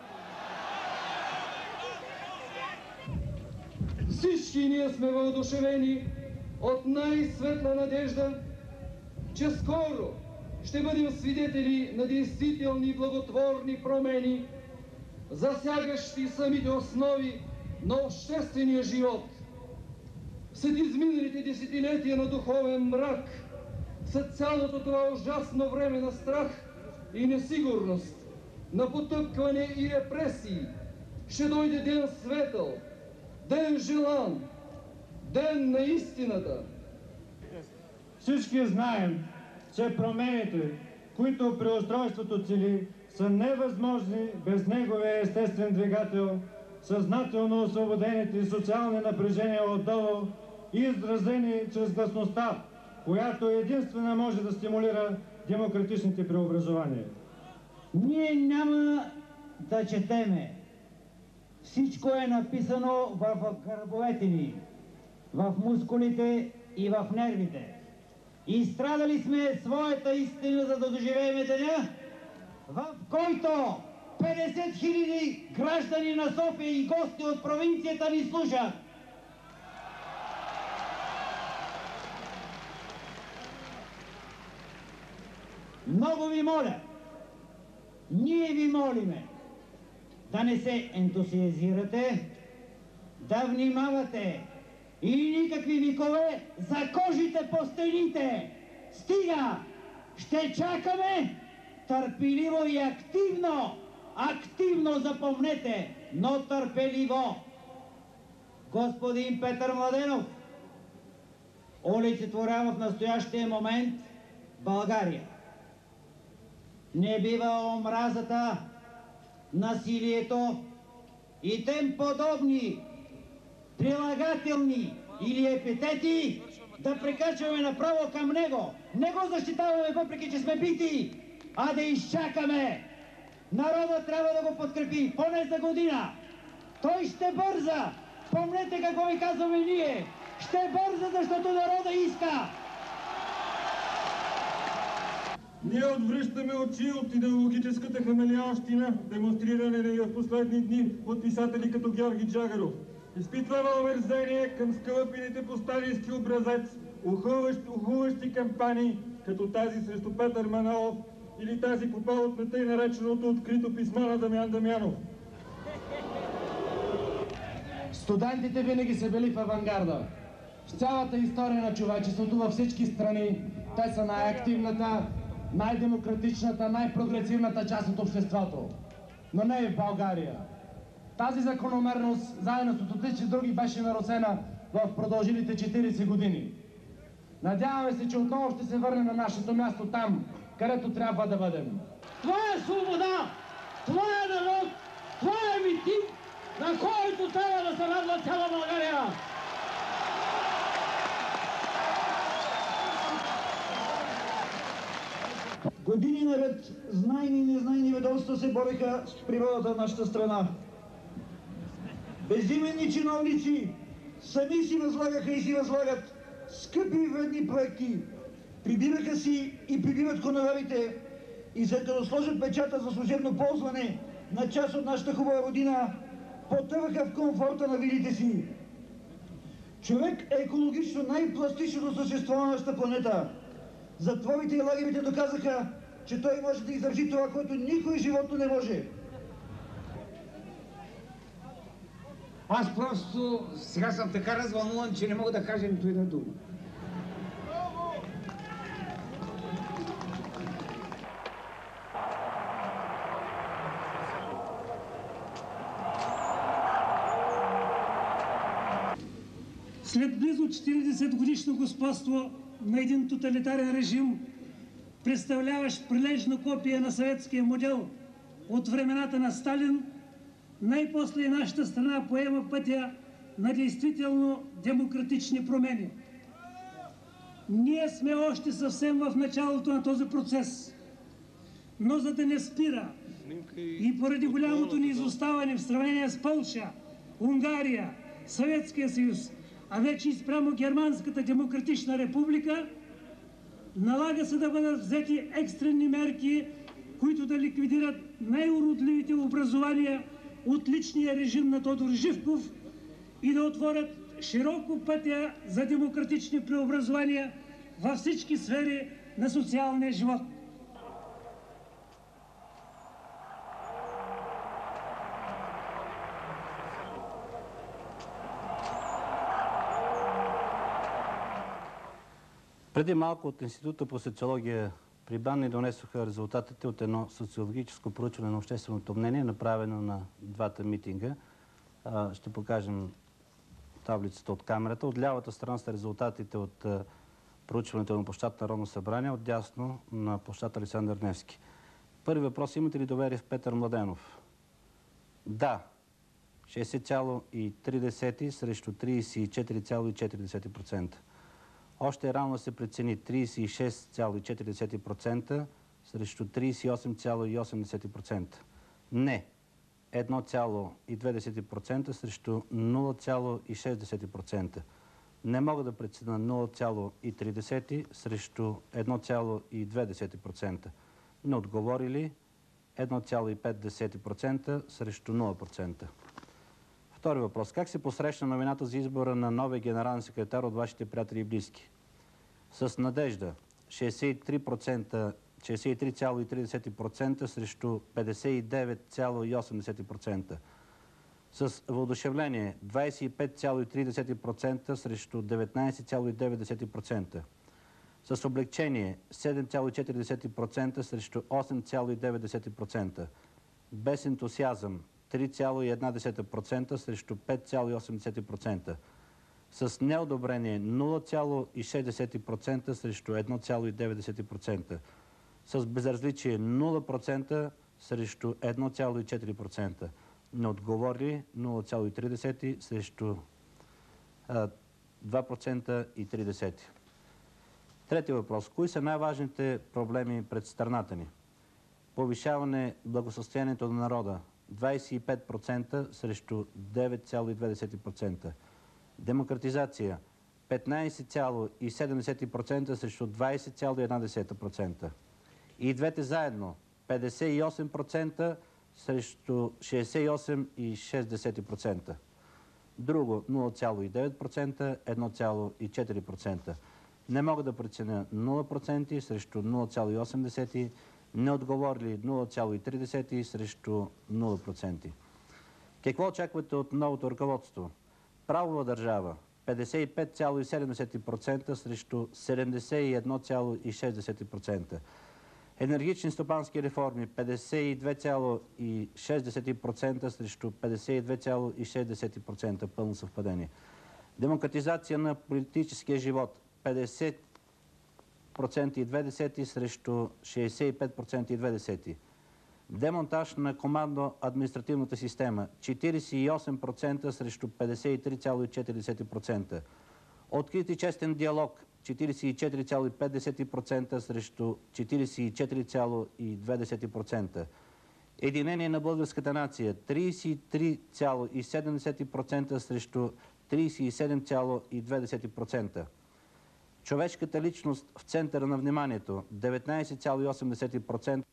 S4: Всички ние сме въодушевени от най-светла надежда, че скоро ще бъдем свидетели на действителни благотворни промени, засягащи самите основи на обществения живот. След изминалите десетилетия на духовен мрак, след цялото това ужасно време на страх и несигурност, на потъпкване и репресии, ще дойде ден светъл, ден желан, ден на истината.
S22: Всички знаем, че промените, които преустройството цели, са невъзможни без неговия естествен двигател, съзнателно освободените социални напрежения отдолу и изразени чрез гласността, която единствена може да стимулира демократичните преобразования.
S27: Ние няма да четеме,
S6: Всичко е написано в гърбовете ни, в мускулите и в нервите. Изстрадали сме своята истина, за да доживеем деня, в който петдесет хиляди граждани на София и гости от провинцията ни слушат. Много ви моля, ние ви молиме да не се ентусиазирате, да внимавате и никакви викове за кожите по стените. Стига! Ще чакаме търпеливо и активно, активно запомнете, но търпеливо. Господин Петър Младенов олицетворява в настоящия момент България. Не бива омразата, насилието и тем подобни прилагателни или епитети да прикачваме направо към него. Не го защитаваме, въпреки че сме бити, а да изчакаме. Народът трябва да го подкрепи, поне за година. Той ще бърза. Помнете какво ви казваме ние. Ще бърза, защото народа иска.
S22: Ние отвръщаме очи от идеологическата хамелеонщина, демонстриране в последни дни от писатели като Георги Джагаров. Изпитваме омерзение към скълъпените по сталински образец, ухуващи, ухуващи кампании, като тази срещу Петър Манолов или тази по повод на тъй нареченото открито писмо на Дамян Дамянов.
S6: Студентите винаги са били в авангарда. В цялата история на човечеството, във всички страни, те са най-активната, най-демократичната, най-прогресивната част от обществото. Но не и в България. Тази закономерност, заедно с стотици други, беше нарушена в продължилите четиридесет години. Надяваме се, че отново ще се върнем на нашето място там, където трябва да бъдем.
S18: Това е свобода! Това е народ! Това е митинг, на който трябва да се радва цяла България! Години наред знайни и незнайни ведомства се бориха с природата на нашата страна. Безименни чиновници сами си възлагаха и си възлагат скъпи и вредни проекти. Прибираха си и прибират хонорарите и след като сложат печата за служебно ползване на част от нашата хубава родина, потъваха в комфорта на вилите си. Човек е екологично най-пластичното същество на нашата планета. Затворите и лагерите доказаха, че той може да издържи това, което никой животно не може.
S1: Аз просто сега съм така развълнуван, че не мога да кажа нито една дума.
S22: След близо четиридесет годишно господство на един тоталитарен режим, представляващ прилежно копие на съветския модел от времената на Сталин, най-после и нашата страна поема пътя на действително демократични промени. Ние сме още съвсем в началото на този процес, но за да не спира и поради голямото ни изоставане в сравнение с Полша, Унгария, Съветския съюз, а вече и спрямо Германската демократична република, налага се да бъдат взети екстрени мерки, които да ликвидират най-уродливите образования от личния режим на Тодор Живков и да отворят широко пътя за демократични преобразования във всички сфери на социалния живот.
S17: Преди малко от Института по социология при БАН ни донесоха резултатите от едно социологическо проучване на общественото мнение, направено на двата митинга. Ще покажем таблицата от камерата. От лявата страна са резултатите от проучването на площад Народно събрание, от дясно на площад Александър Невски. Първи въпрос: имате ли доверие в Петър Младенов? Да. шейсет цяло и три срещу трийсет и четири цяло и четири процента. Още рано се прецени трийсет и шест цяло и четири процента срещу трийсет и осем цяло и осем процента. Не. едно цяло и две десети процента срещу нула цяло и шест десети процента. Не мога да преценя нула цяло и три десети срещу едно цяло и две десети процента. Не отговорили едно цяло и пет десети процента срещу нула процента. Втори въпрос. Как се посрещна новината за избора на новия генерален секретар от вашите приятели и близки? С надежда шейсет и три процента, шейсет и три цяло и три десети процента срещу петдесет и девет цяло и осем десети процента. С въодушевление двадесет и пет цяло и три десети процента срещу деветнадесет цяло и девет десети процента. С облегчение седем цяло и четири десети процента срещу осем цяло и девет десети процента. Без ентусиазъм три цяло и една десета процента срещу пет цяло и осем десети процента. С неодобрение нула цяло и шест десети процента срещу едно цяло и девет десети процента. С безразличие нула процента срещу едно цяло и четири процента. Не отговори нула цяло и три десети срещу а, два процента и три десети. Трети въпрос. Кои са най-важните проблеми пред страната ни? Повишаване благосъстоянието на народа двадесет и пет процента срещу девет цяло и две десети процента. Демократизация петнадесет цяло и седем десети процента срещу двадесет цяло и една десета процента. И двете заедно петдесет и осем процента срещу шейсет и осем цяло и шест десети процента. Друго нула цяло и девет процента, едно цяло и четири процента. Не мога да преценя нула процента срещу нула цяло и осем десети, не отговорили нула цяло и три десети срещу нула процента. Какво очаквате от новото ръководство? Правова държава петдесет и пет цяло и седем десети процента срещу седемдесет и едно цяло и шест десети процента. Енергични стопански реформи петдесет и две цяло и шест десети процента срещу петдесет и две цяло и шест десети процента. Пълно съвпадение. Демократизация на политическия живот петдесет процента и две десети срещу шейсет и пет процента и две десети. Демонтаж на командно-административната система четиридесет и осем процента срещу петдесет и три цяло и четири десети процента. Открит и честен диалог четиридесет и четири цяло и пет десети процента срещу четиридесет и четири цяло и две десети процента. Единение на българската нация тридесет и три цяло и седем десети процента срещу тридесет и седем цяло и две десети процента. Човешката личност в центъра на вниманието деветнадесет цяло и осем десети процента.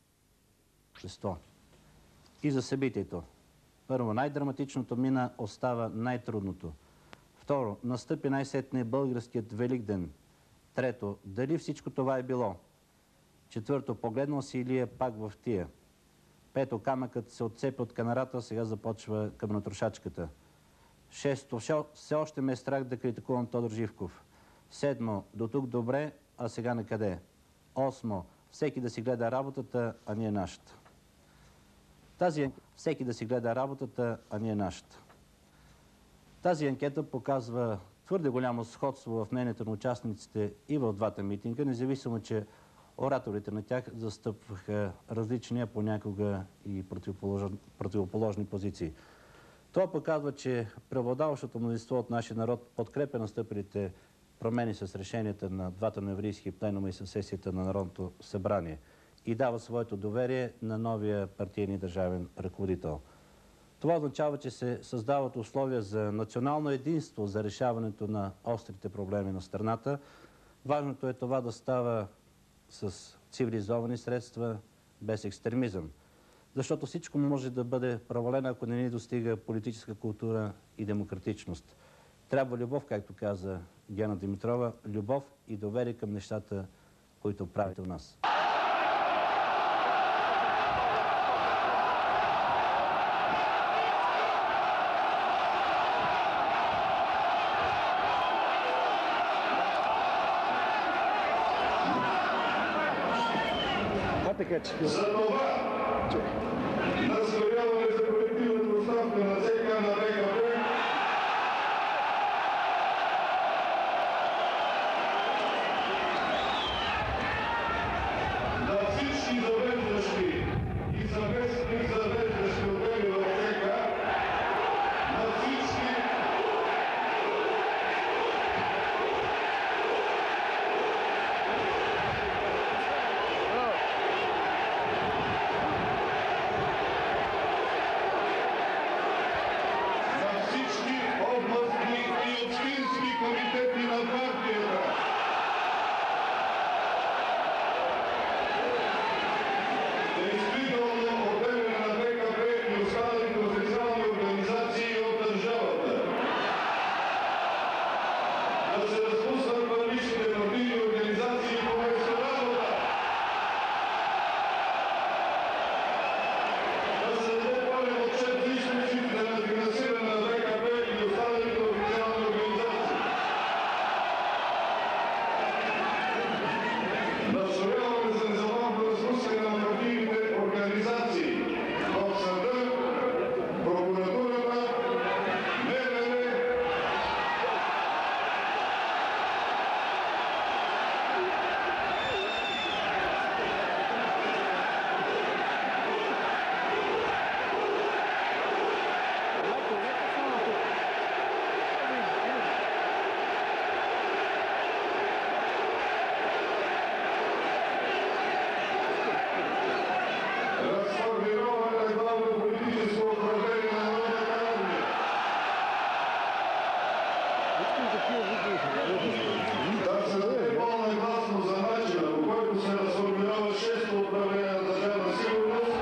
S17: И за събитието. Първо, най-драматичното мина, остава най-трудното. Второ, настъпи най-сетне българският Великден. Трето, дали всичко това е било? Четвърто, погледнал си Илия пак в тия. Пето, камъкът се отцепи от канарата, сега започва каменотрошачката. Шесто, все още ме е страх да критикувам Тодор Живков. Седмо, до тук добре, а сега на къде? Осмо, всеки да си гледа работата, а ние нашата. Тази всеки да си гледа работата, а ние нашата. Тази анкета показва твърде голямо сходство в мнението на участниците и в двата митинга, независимо, че ораторите на тях застъпваха различни, а понякога и противоположни, противоположни позиции. Това показва, че преобладаващото мнозинство от нашия народ подкрепя настъпилите промени с решенията на двата ноемврийски пленума и със сесията на Народното събрание и дава своето доверие на новия партийен и държавен ръководител. Това означава, че се създават условия за национално единство за решаването на острите проблеми на страната. Важното е това да става с цивилизовани средства, без екстремизъм. Защото всичко може да бъде провалено, ако не ни достига политическа култура и демократичност. Трябва любов, както каза Гена Димитрова, любов и доверие към нещата, които правите у нас.
S19: За това настояваме за колективната оставка на ЦК на БКП на всички завеждащи и заместник завеждащи отдели в ЦК, на всички
S10: като се разформирава шесто управление на държавна сигурност,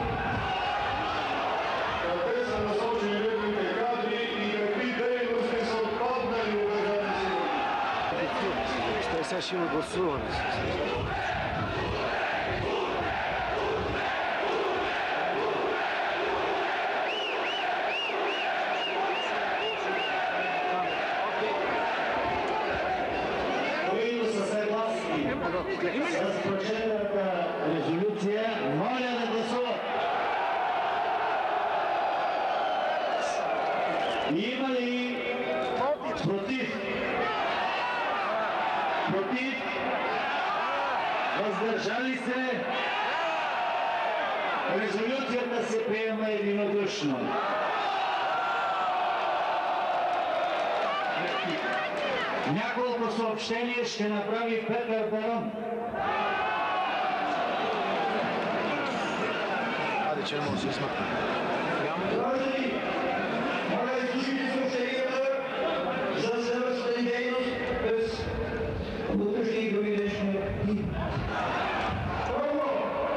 S10: къде са насочени неговите кадри и какви дейности са отпаднали от държавна сигурност.
S11: Ще сега ще има гласуване.
S14: С прочетената резолюция, моля да гласуват. Има ли против? Против? Въздържали се? Резолюцията се приема единодушно. Няколко съобщения ще направи Петър Барон.
S11: Айде, че не може да се смъкне.
S10: Граждани, моля изслушайте съобщенията за следващата ни дейност през утрешни и други днешни дни. Първо,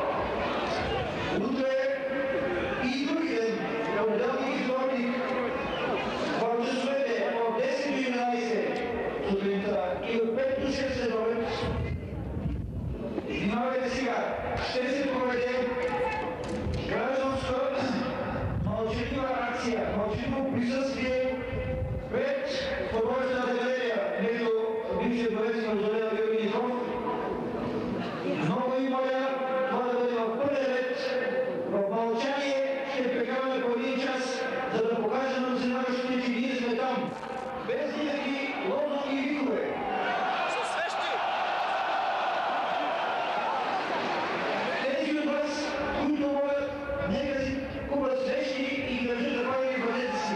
S10: утре и други ден, понеделник и вторник, в часовете от десет до единадесет сутринта и от пет до шест следобед, внимавайте сега, ще се проведе гражданска мълчалива акция, мълчаливо присъствие пред художествената галерия между бившия дворец на Мавзолея Георги Димитров. Много ви моля това да бъде в пълен ред. В мълчание ще прекараме по един час, за да покажем на заседаващите, че ние сме там. Без никакви лозунги и викове. Тези от вас, които могат, нека си купат свещи и държат запалени в ръцете си.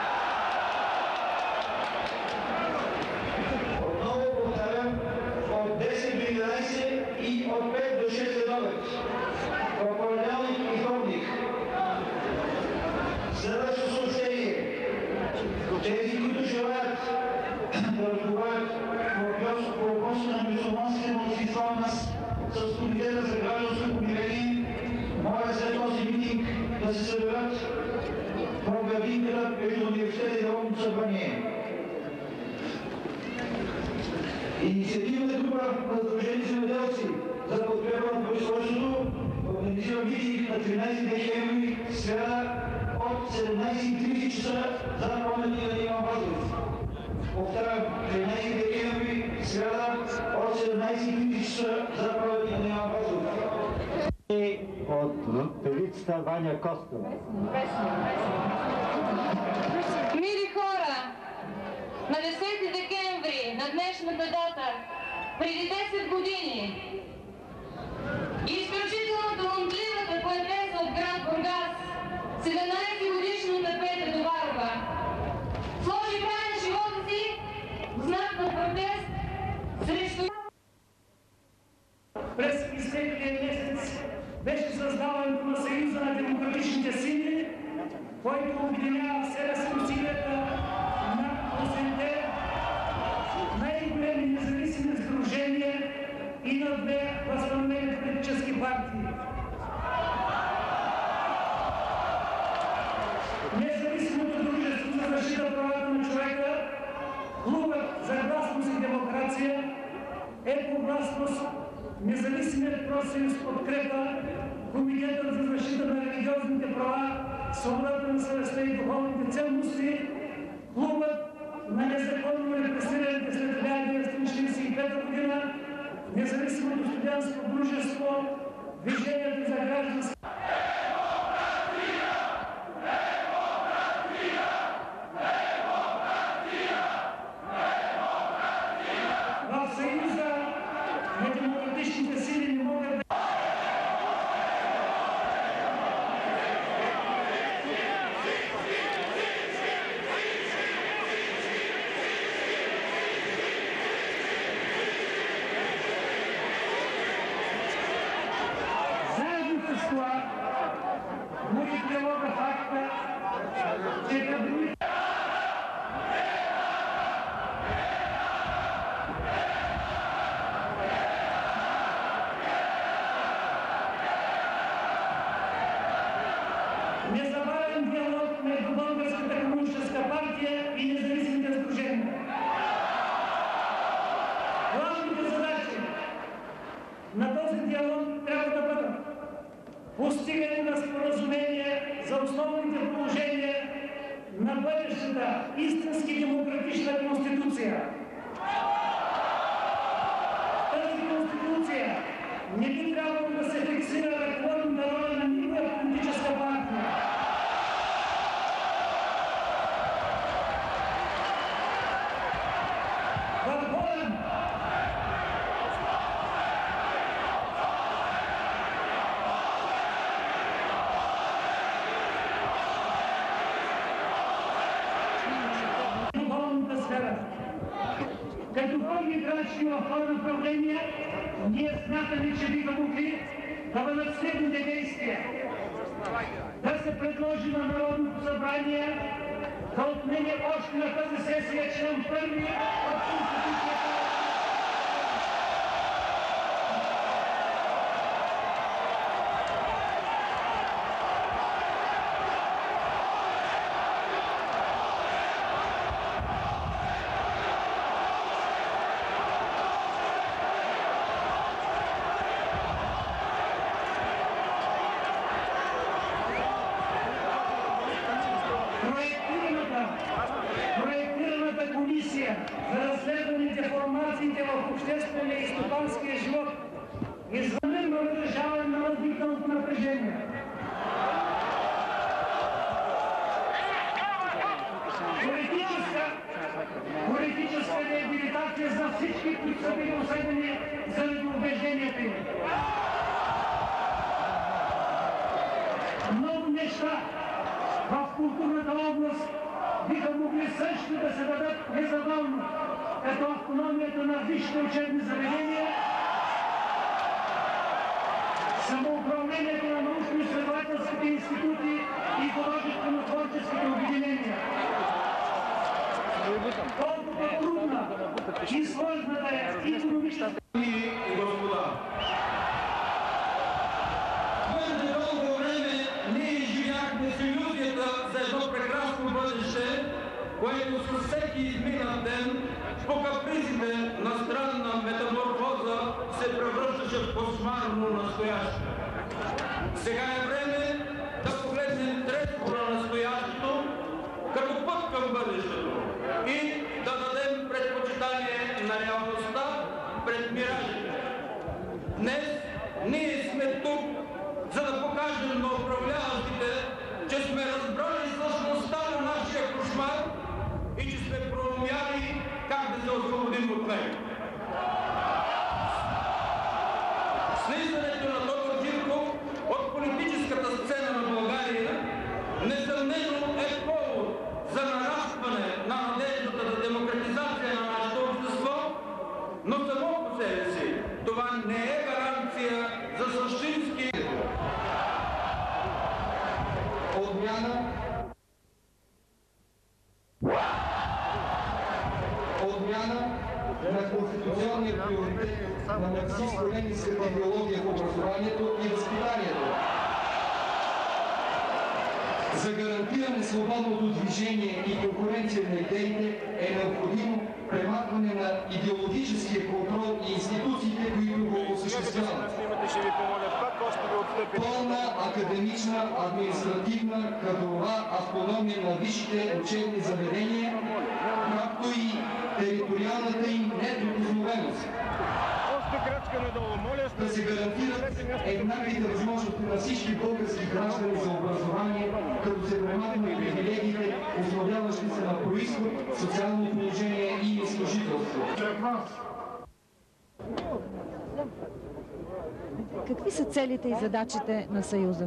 S10: Отново повтарям, от десет до единадесет и от пет до шест следобед. В понеделник и вторник. Следващо съобщение. Тези, които желаят да разговарят по въпроса на мюсюлманските малцинства у нас с Комитета за гражданско помирение, моля след този митинг да се съберат в градинката между университета и Народното събрание. Инициативната група на Сдружени земеделци за подкрепа на производството организира митинг на тринадесети декември, сряда от седемнадесет и тридесет часа за паметника на Иван Вазов. Повтарям, тринадесети декември, сряда от седемнадесет и тридесет часа за паметника на Иван Вазов.
S14: От певицата Ваня Костова.
S20: Мили хора, на десети декември, на днешната дата, преди десет години, изключително талантливата поетеса от град Бургас, седемнадесетгодишната Петя Доварова, сложи край на живота си в знак на протест срещу...
S22: През изтеклия месец беше създаването на Съюза на демократичните сили, който обединява в себе си усилията на осемте най-големи независими сдружения и на две възстановени политически партии. Независимото дружество за защита правата на човека, Клубът за гласност и демокрация е по гласност Независимият профсъюз подкрепа, Комитетът за защита на религиозните права, свободата на съвестта и духовните ценности, Клубът на незаконно репресираните след хиляда деветстотин четиридесет и пета година, Независимото студентско дружество, Движението за граждански... В Съюза на демократичните сили не могат да... Заедно с това, мои тревога факта, че кадровите... комунистическа партия и независимите сдружения. Главните задачи на този диалог трябва да бъдат постигане на споразумение за основните положения на бъдещата истински демократична конституция. Тази конституция не би трябвало да се фиксира ръководната роля на никоя политическа партия. Върховен духовната сфера. Като първи крачки в това направление, ние смятаме, че биха могли да бъдат следните действия. Да се предложи на Народното събрание да отмене още на тази сесия член първи от Конституцията. Проектираната комисия за разследване деформациите в обществения и стопанския живот извънредно разрешаване на възникналото напрежение. Политическа, политическа реабилитация за всички, които са били осъдени заради убежденията им. Много неща в културната област биха могли също да се дадат незабавно, като автономията на висшите учебни заведения, самоуправлението на научно-изследователските институти и художествено-творческите обединения. Колкото трудна и сложна да е икономическа
S10: и господа. Твърде дълго време ние изживяхме с илюзията за едно прекрасно бъдеще, което със всеки изминат ден по капризите на странна метаморфоза се превръщаше в кошмарно настояще. Сега е време да погледнем трезво на настоящето като път към бъдещето и да дадем предпочитание на реалността пред миражите. Днес ние сме тук, за да покажем на управляващите, че сме разбрали същността на нашия кошмар и че сме проумяли как да се освободим от него. Слизането на Тодор Живков от политическата сцена на България несъмнено е повод за нарастване на надеждата за демократизация на нашето общество, но само по себе си това не е гаранция за същински отмяна отмяна на конституционния приоритет на марксистско-ленинската идеология в образованието и възпитанието. За гарантиране свободното движение и конкуренция на идеите е необходимо премахване на идеологическия контрол и институциите, които го осъществяват. Пълна академична, административна, кадрова автономия на висшите учебни заведения, както и териториалната им неприкосновеност. Да се гарантират еднаквите възможности на всички български граждани за образование, като се премахнат привилегиите, основяващи се на произход, социално положение и служителство.
S2: Какви са целите и задачите на Съюза?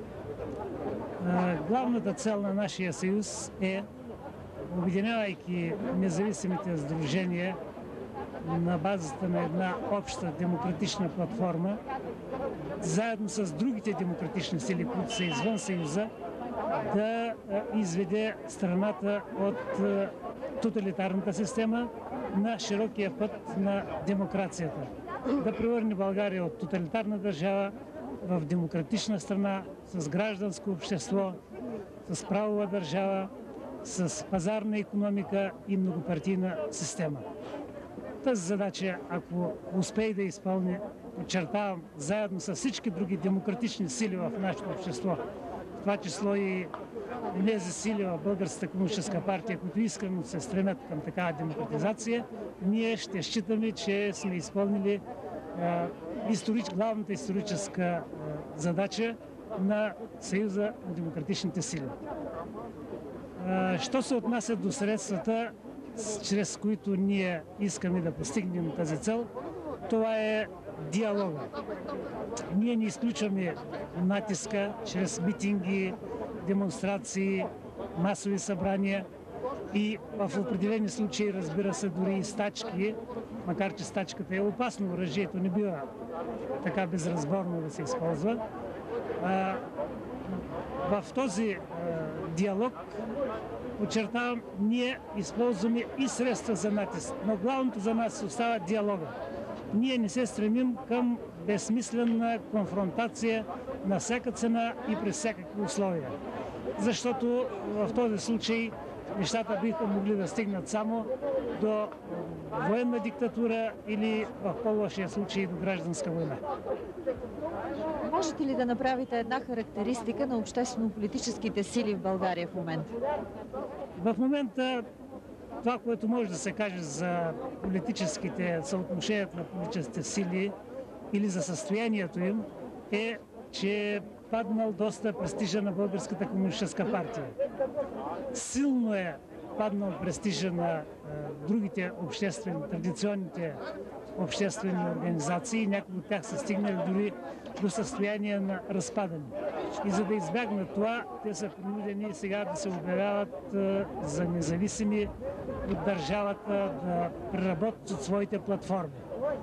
S22: Главната цел на нашия съюз е, обединявайки независимите сдружения на базата на една обща демократична платформа, заедно с другите демократични сили, които са извън Съюза, да изведе страната от тоталитарната система на широкия път на демокрацията. Да превърне България от тоталитарна държава в демократична страна, с гражданско общество, с правова държава с пазарна икономика и многопартийна система. Тази задача, ако успее да изпълни, подчертавам, заедно с всички други демократични сили в нашето общество, в това число и тези сили в Българската комунистическа партия, които искрено се стремят към такава демократизация, ние ще считаме, че сме изпълнили а, историч, главната историческа а, задача на Съюза на демократичните сили. А, що се отнася до средствата, чрез които ние искаме да постигнем тази цел, това е диалога. Ние не изключваме натиска чрез митинги, демонстрации, масови събрания и в определени случаи, разбира се, дори и стачки, макар че стачката е опасно оръжието, не бива така безразборно да се използва. А, в този а, диалог, подчертавам, ние използваме и средства за натиск, но главното за нас остава диалога. Ние не се стремим към безсмислена конфронтация на всяка цена и при всякакви условия. Защото в този случай нещата биха могли да стигнат само до военна диктатура или в по-лошия случай до гражданска война.
S2: Можете ли да направите една характеристика на обществено-политическите сили в България в момента?
S22: В момента това, което може да се каже за политическите съотношенията на политическите сили или за състоянието им, е, че е паднал доста престижа на Българската комунистическа партия. Силно е паднал престижа на е, другите обществени, традиционните обществени организации. Някои от тях са стигнали дори до състояние на разпадане. И за да избягнат това, те са принудени сега да се обявяват е, за независими от държавата, да преработят своите платформи.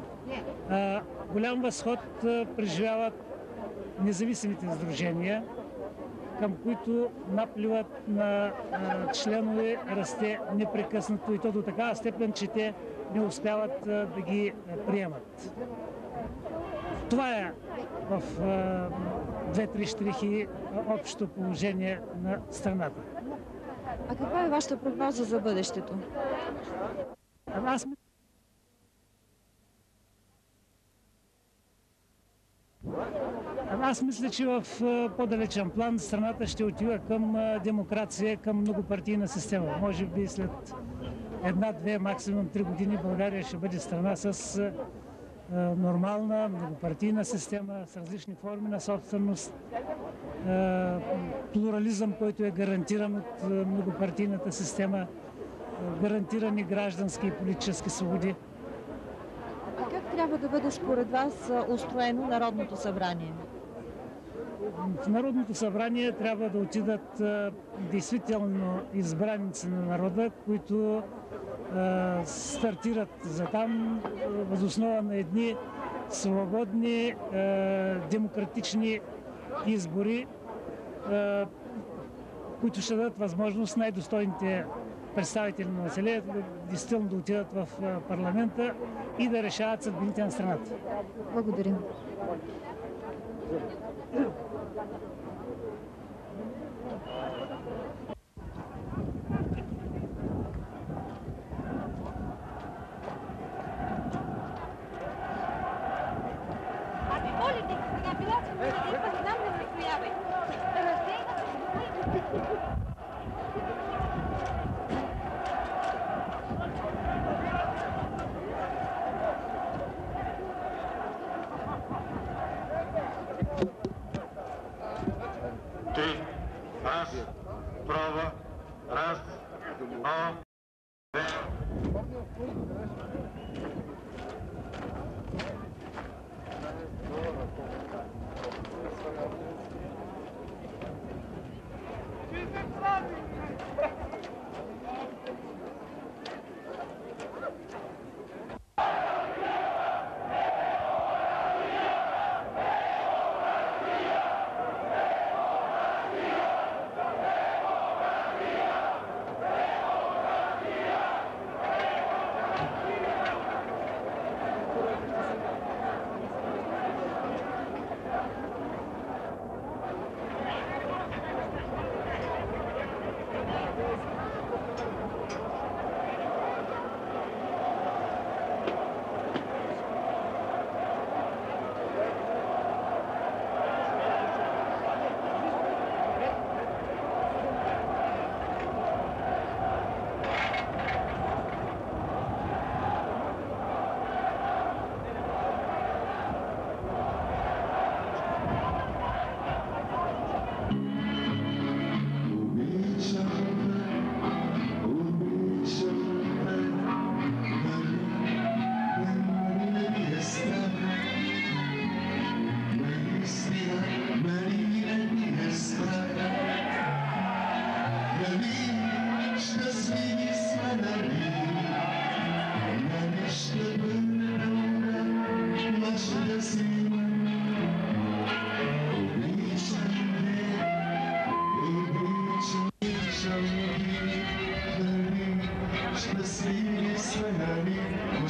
S22: Е, голям възход е, преживяват независимите сдружения, към които напливат на а, членове расте непрекъснато и то до такава степен, че те не успяват а, да ги а, приемат. Това е в две-три щрихи общото положение на страната.
S2: А каква е вашата прогноза за бъдещето?
S22: Аз Аз мисля, че в по-далечен план страната ще отива към демокрация, към многопартийна система. Може би след една, две, максимум три години България ще бъде страна с нормална многопартийна система, с различни форми на собственост, плурализъм, който е гарантиран от многопартийната система, гарантирани граждански и политически свободи.
S2: А как трябва да бъде според вас устроено Народното събрание?
S22: В Народното събрание трябва да отидат а, действително избраници на народа, които а, стартират за там въз основа на едни свободни, а, демократични избори, а, които ще дадат възможност най-достойните представители на населението действително да отидат в парламента и да решават съдбините на страната.
S2: Благодарим.
S10: Три, раз, права, раз, два, две.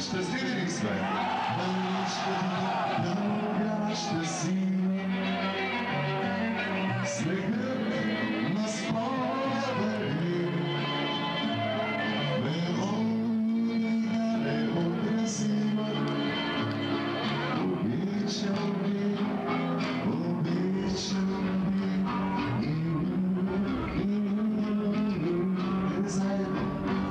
S10: щастливи сме. Мъничката любяща си. Смехът на спомени. Мелодия неотразима. Обичам ви, обичам ви. И заедно.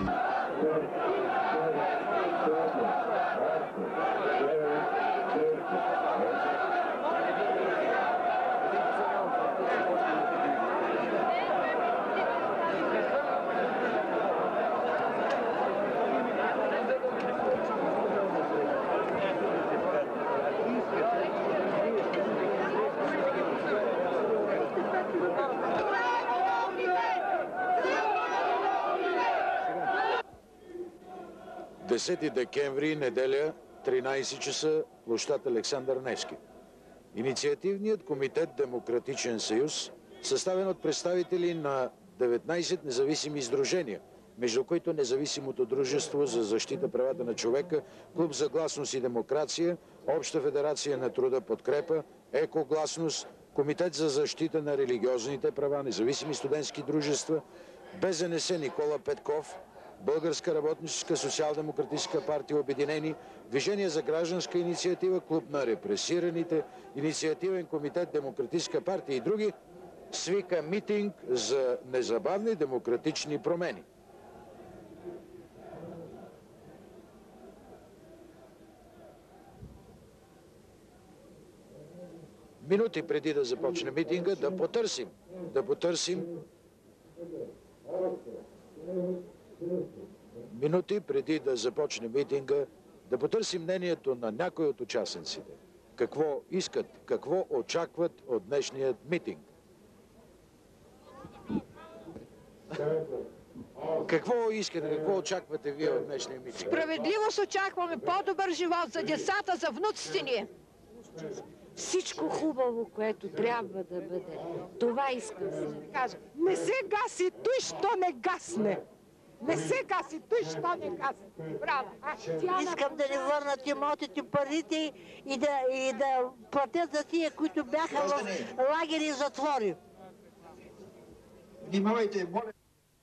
S5: десети декември, неделя, тринайсет часа, площад Александър Невски. Инициативният комитет Демократичен съюз, съставен от представители на деветнайсет независими сдружения, между които Независимото дружество за защита правата на човека, Клуб за гласност и демокрация, Обща федерация на труда Подкрепа, Екогласност, Комитет за защита на религиозните права, независими студентски дружества, БЗНС Никола Петков, Българска работническа социал-демократическа партия Обединени, Движение за гражданска инициатива, Клуб на репресираните, Инициативен комитет Демократическа партия и други, свика митинг за незабавни демократични промени. Минути преди да започне митинга, да потърсим, да потърсим минути преди да започне митинга, да потърсим мнението на някой от участниците. Какво искат, какво очакват от днешният митинг? Какво искате, какво очаквате вие от днешния митинг?
S8: Справедливост очакваме, по-добър живот за децата, за внуците ни. Всичко хубаво, което трябва да бъде. Това искам да кажа.
S13: Не се гаси той, що не гасне. Не се гаси той, що не гасне. Браво.
S23: Искам да ни върнат имотите, парите и да, и да платят за тия, които бяха в лагери и затвори.
S10: Внимавайте, моля.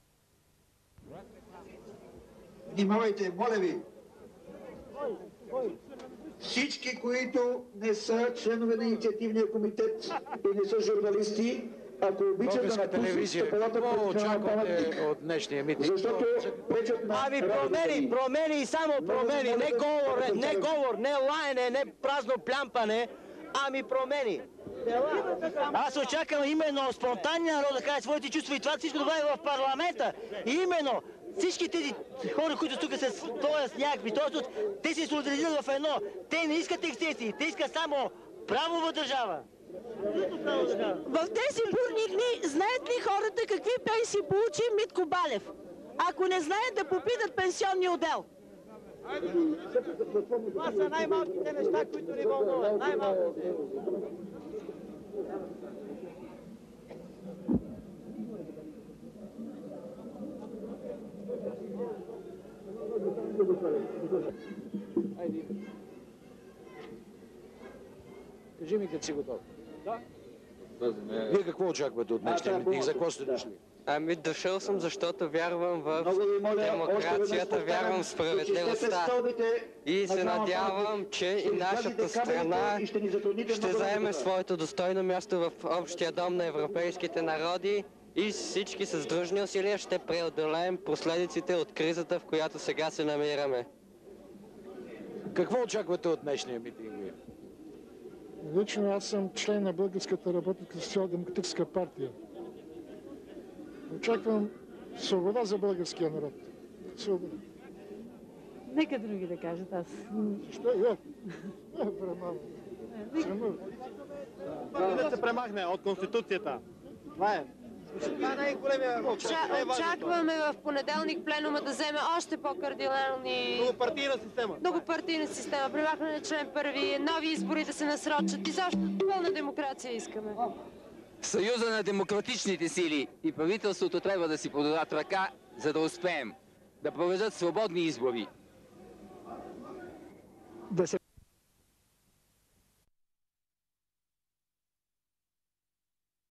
S10: Внимавайте, моля ви. Всички, които не са членове на инициативния комитет и не са журналисти, ако обичат да напуснат стъпалата пред национална паметник,
S5: от днешния митинг?
S10: Защото пречат на...
S24: Ами промени, промени и само промени, не говор, не говор, не лаяне, не празно плямпане, ами промени. Аз очаквам именно спонтанния народ да каже своите чувства и това всичко добавя в парламента. И именно всички тези хора, които тук са стоят с някакви, те се солидаризират в едно. Те не искат ексцесии, те искат само правова държава.
S13: В тези бурни дни знаят ли хората какви пенсии получи Митко Балев? Ако не знаят, да попитат пенсионния отдел.
S24: Това са най-малките неща, които ни вълнуват. Най-малките.
S5: Айде. Кажи ми, като си готов. Да. Вие какво очаквате от днешния митинг? За какво сте дошли?
S25: Ами дошъл съм, защото вярвам в демокрацията, вярвам в справедливостта и се надявам, че и нашата страна ще заеме своето достойно място в общия дом на европейските народи и всички с дружни усилия ще преодолеем последиците от кризата, в която сега се намираме.
S5: Какво очаквате от днешния митинг?
S26: Лично аз съм член на Българската работническа социал-демократическа партия. Очаквам свобода за българския народ. Свобода.
S2: Нека други да кажат, аз.
S26: Що е?
S27: Да се премахне от Конституцията. Това е. Това е най-големия...
S8: Очакваме в понеделник пленума да вземе още по-кардинални...
S27: Многопартийна система.
S8: Многопартийна система, премахване на член първи, нови избори да се насрочат и защо пълна демокрация искаме.
S28: Съюза на демократичните сили и правителството трябва да си подадат ръка, за да успеем да проведат свободни избори.
S26: да се